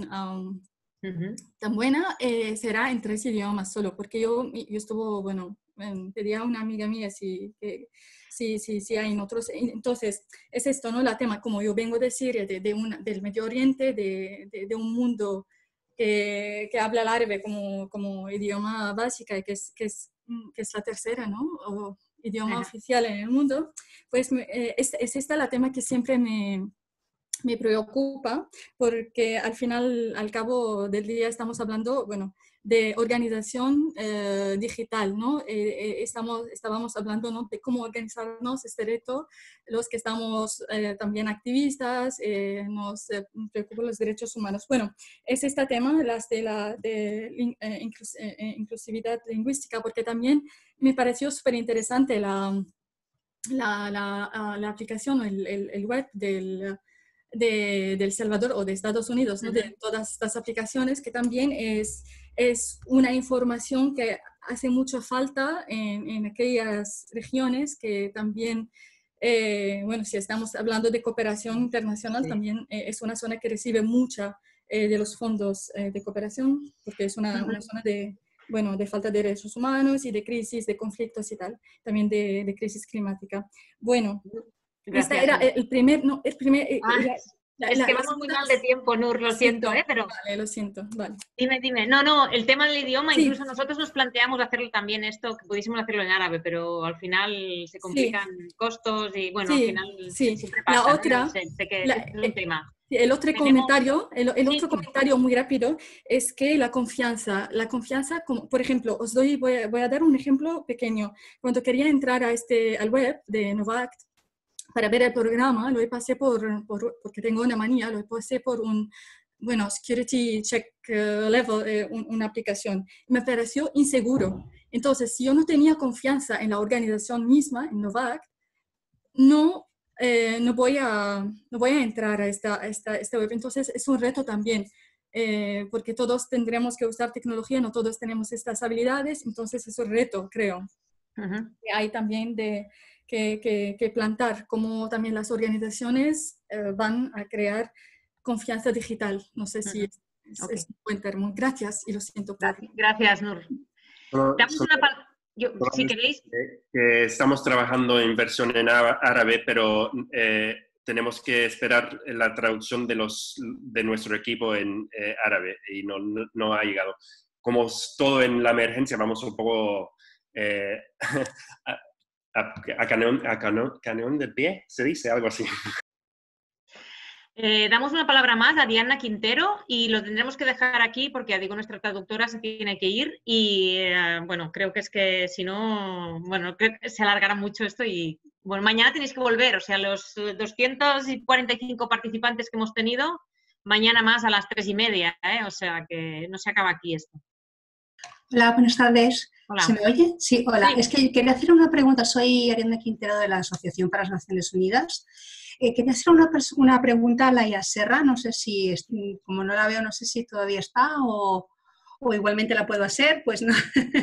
buena, será en 3 idiomas solo, porque yo estuve, pedí a una amiga mía si hay en otros. Entonces, es esto, ¿no? La tema, como yo vengo de Siria, del Medio Oriente, de un mundo que habla el árabe como idioma básica, que es la tercera, ¿no? O idioma oficial en el mundo, pues es esta la tema que siempre me preocupa, porque al cabo del día estamos hablando, de organización digital, ¿no? Estábamos hablando, ¿no? De cómo organizarnos este reto, los que estamos también activistas, nos preocupan los derechos humanos. Bueno, es este tema, de inclusividad lingüística, porque también me pareció súper interesante la aplicación, el web de El Salvador o de Estados Unidos, ¿no? De todas estas aplicaciones, que también es una información que hace mucha falta en aquellas regiones que también, si estamos hablando de cooperación internacional, también es una zona que recibe mucha de los fondos de cooperación, porque es una zona de falta de derechos humanos y de crisis, de conflictos y tal, también de crisis climática. Bueno, gracias. Este era el primer... es que vamos muy mal de tiempo, Nur, lo siento, pero... Vale, lo siento, vale. Dime. No, el tema del idioma, incluso nosotros nos planteamos hacerlo también esto, que pudiésemos hacerlo en árabe, pero al final se complican costos y, al final siempre pasa. La otra... Sé que es un tema. Sí, el otro comentario, el otro comentario muy rápido es que la confianza, como, por ejemplo, voy a dar un ejemplo pequeño. Cuando quería entrar al web de Novact para ver el programa, lo pasé porque tengo una manía, lo pasé por un, security check level, una aplicación. Me pareció inseguro. Entonces, si yo no tenía confianza en la organización misma, en Novact, no voy a entrar a esta web. Entonces es un reto también, porque todos tendremos que usar tecnología, no todos tenemos estas habilidades, entonces es un reto, creo. Que hay también que plantar, como también las organizaciones van a crear confianza digital. No sé si es un buen término. Gracias y lo siento. Gracias, Nur. Damos una palabra. Si queréis. Que estamos trabajando en versión en árabe, pero tenemos que esperar la traducción de nuestro equipo en árabe y no ha llegado. Como todo en la emergencia, vamos un poco a cañón de pie, se dice algo así. Damos una palabra más a Diana Quintero y lo tendremos que dejar aquí porque, ya digo, nuestra traductora se tiene que ir y, bueno, creo que es que si no, bueno, se alargará mucho esto y, bueno, mañana tenéis que volver, o sea, los 245 participantes que hemos tenido, mañana más a las 3:30, o sea, que no se acaba aquí esto. Hola, buenas tardes. Hola. ¿Se me oye? Sí, hola. Sí. Es que quería hacer una pregunta. Soy Ariadna Quintero de la Asociación para las Naciones Unidas. Quería hacer una pregunta a Laia Serra. No sé si, como no la veo, no sé si todavía está o igualmente la puedo hacer. Pues no.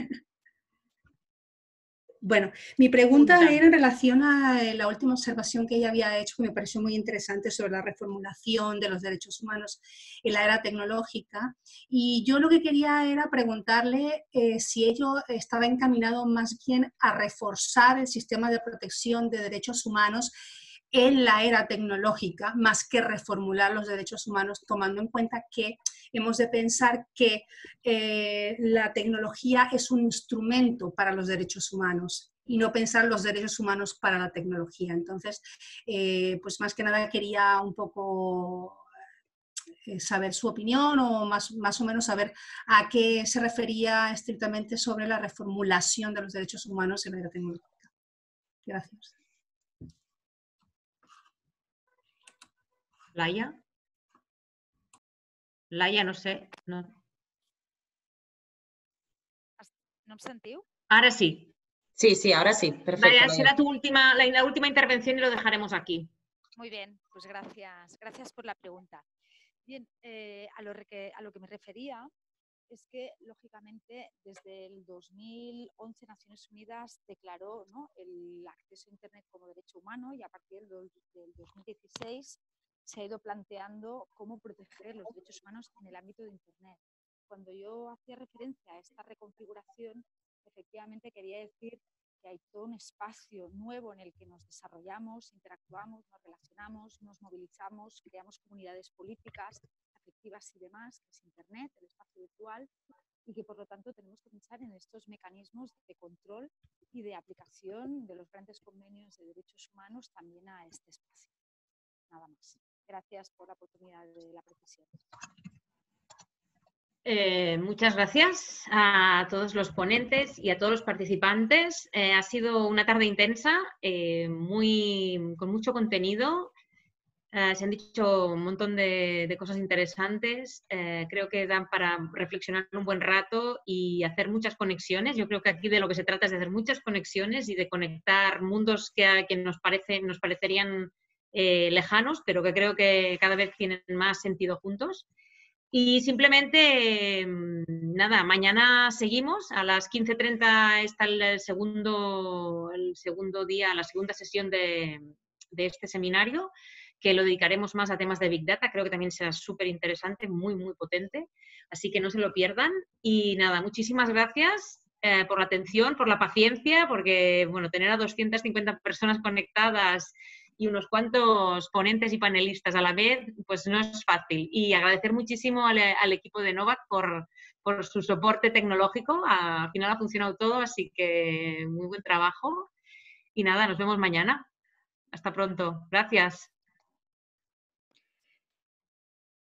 Bueno, mi pregunta era en relación a la última observación que ella había hecho, que me pareció muy interesante, sobre la reformulación de los derechos humanos en la era tecnológica. Y yo lo que quería era preguntarle si ello estaba encaminado más bien a reforzar el sistema de protección de derechos humanos en la era tecnológica, más que reformular los derechos humanos, tomando en cuenta que hemos de pensar que la tecnología es un instrumento para los derechos humanos y no pensar los derechos humanos para la tecnología. Entonces, pues más que nada quería un poco saber su opinión o más o menos saber a qué se refería estrictamente sobre la reformulación de los derechos humanos en la era tecnológica. Gracias. Laia. Laia, no sé. No em sentiu? Ara sí. Sí, ahora sí. Perfecto. Laia, será la última intervención y lo dejaremos aquí. Muy bien, pues gracias por la pregunta. Bien, a lo que me refería es que, lógicamente, desde el 2011 Naciones Unidas declaró, ¿no?, el acceso a Internet como derecho humano y a partir del 2016 se ha ido planteando cómo proteger los derechos humanos en el ámbito de Internet. Cuando yo hacía referencia a esta reconfiguración, efectivamente quería decir que hay todo un espacio nuevo en el que nos desarrollamos, interactuamos, nos relacionamos, nos movilizamos, creamos comunidades políticas, afectivas y demás, que es Internet, el espacio virtual, y que por lo tanto tenemos que pensar en estos mecanismos de control y de aplicación de los grandes convenios de derechos humanos también a este espacio. Nada más. Gracias por la oportunidad de la precisión. Muchas gracias a todos los ponentes y a todos los participantes. Ha sido una tarde intensa, con mucho contenido. Se han dicho un montón de cosas interesantes. Creo que dan para reflexionar un buen rato y hacer muchas conexiones. Yo creo que aquí de lo que se trata es de hacer muchas conexiones y de conectar mundos que nos parecerían lejanos, pero que creo que cada vez tienen más sentido juntos. Y simplemente, nada, mañana seguimos, a las 15:30 está el segundo día, la segunda sesión de este seminario, que lo dedicaremos más a temas de Big Data. Creo que también será súper interesante, muy, muy potente, así que no se lo pierdan. Y nada, muchísimas gracias por la atención, por la paciencia, porque, bueno, tener a 250 personas conectadas y unos cuantos ponentes y panelistas a la vez, pues no es fácil. Y agradecer muchísimo al equipo de Novact por su soporte tecnológico. Al final ha funcionado todo, así que muy buen trabajo. Y nada, nos vemos mañana. Hasta pronto. Gracias.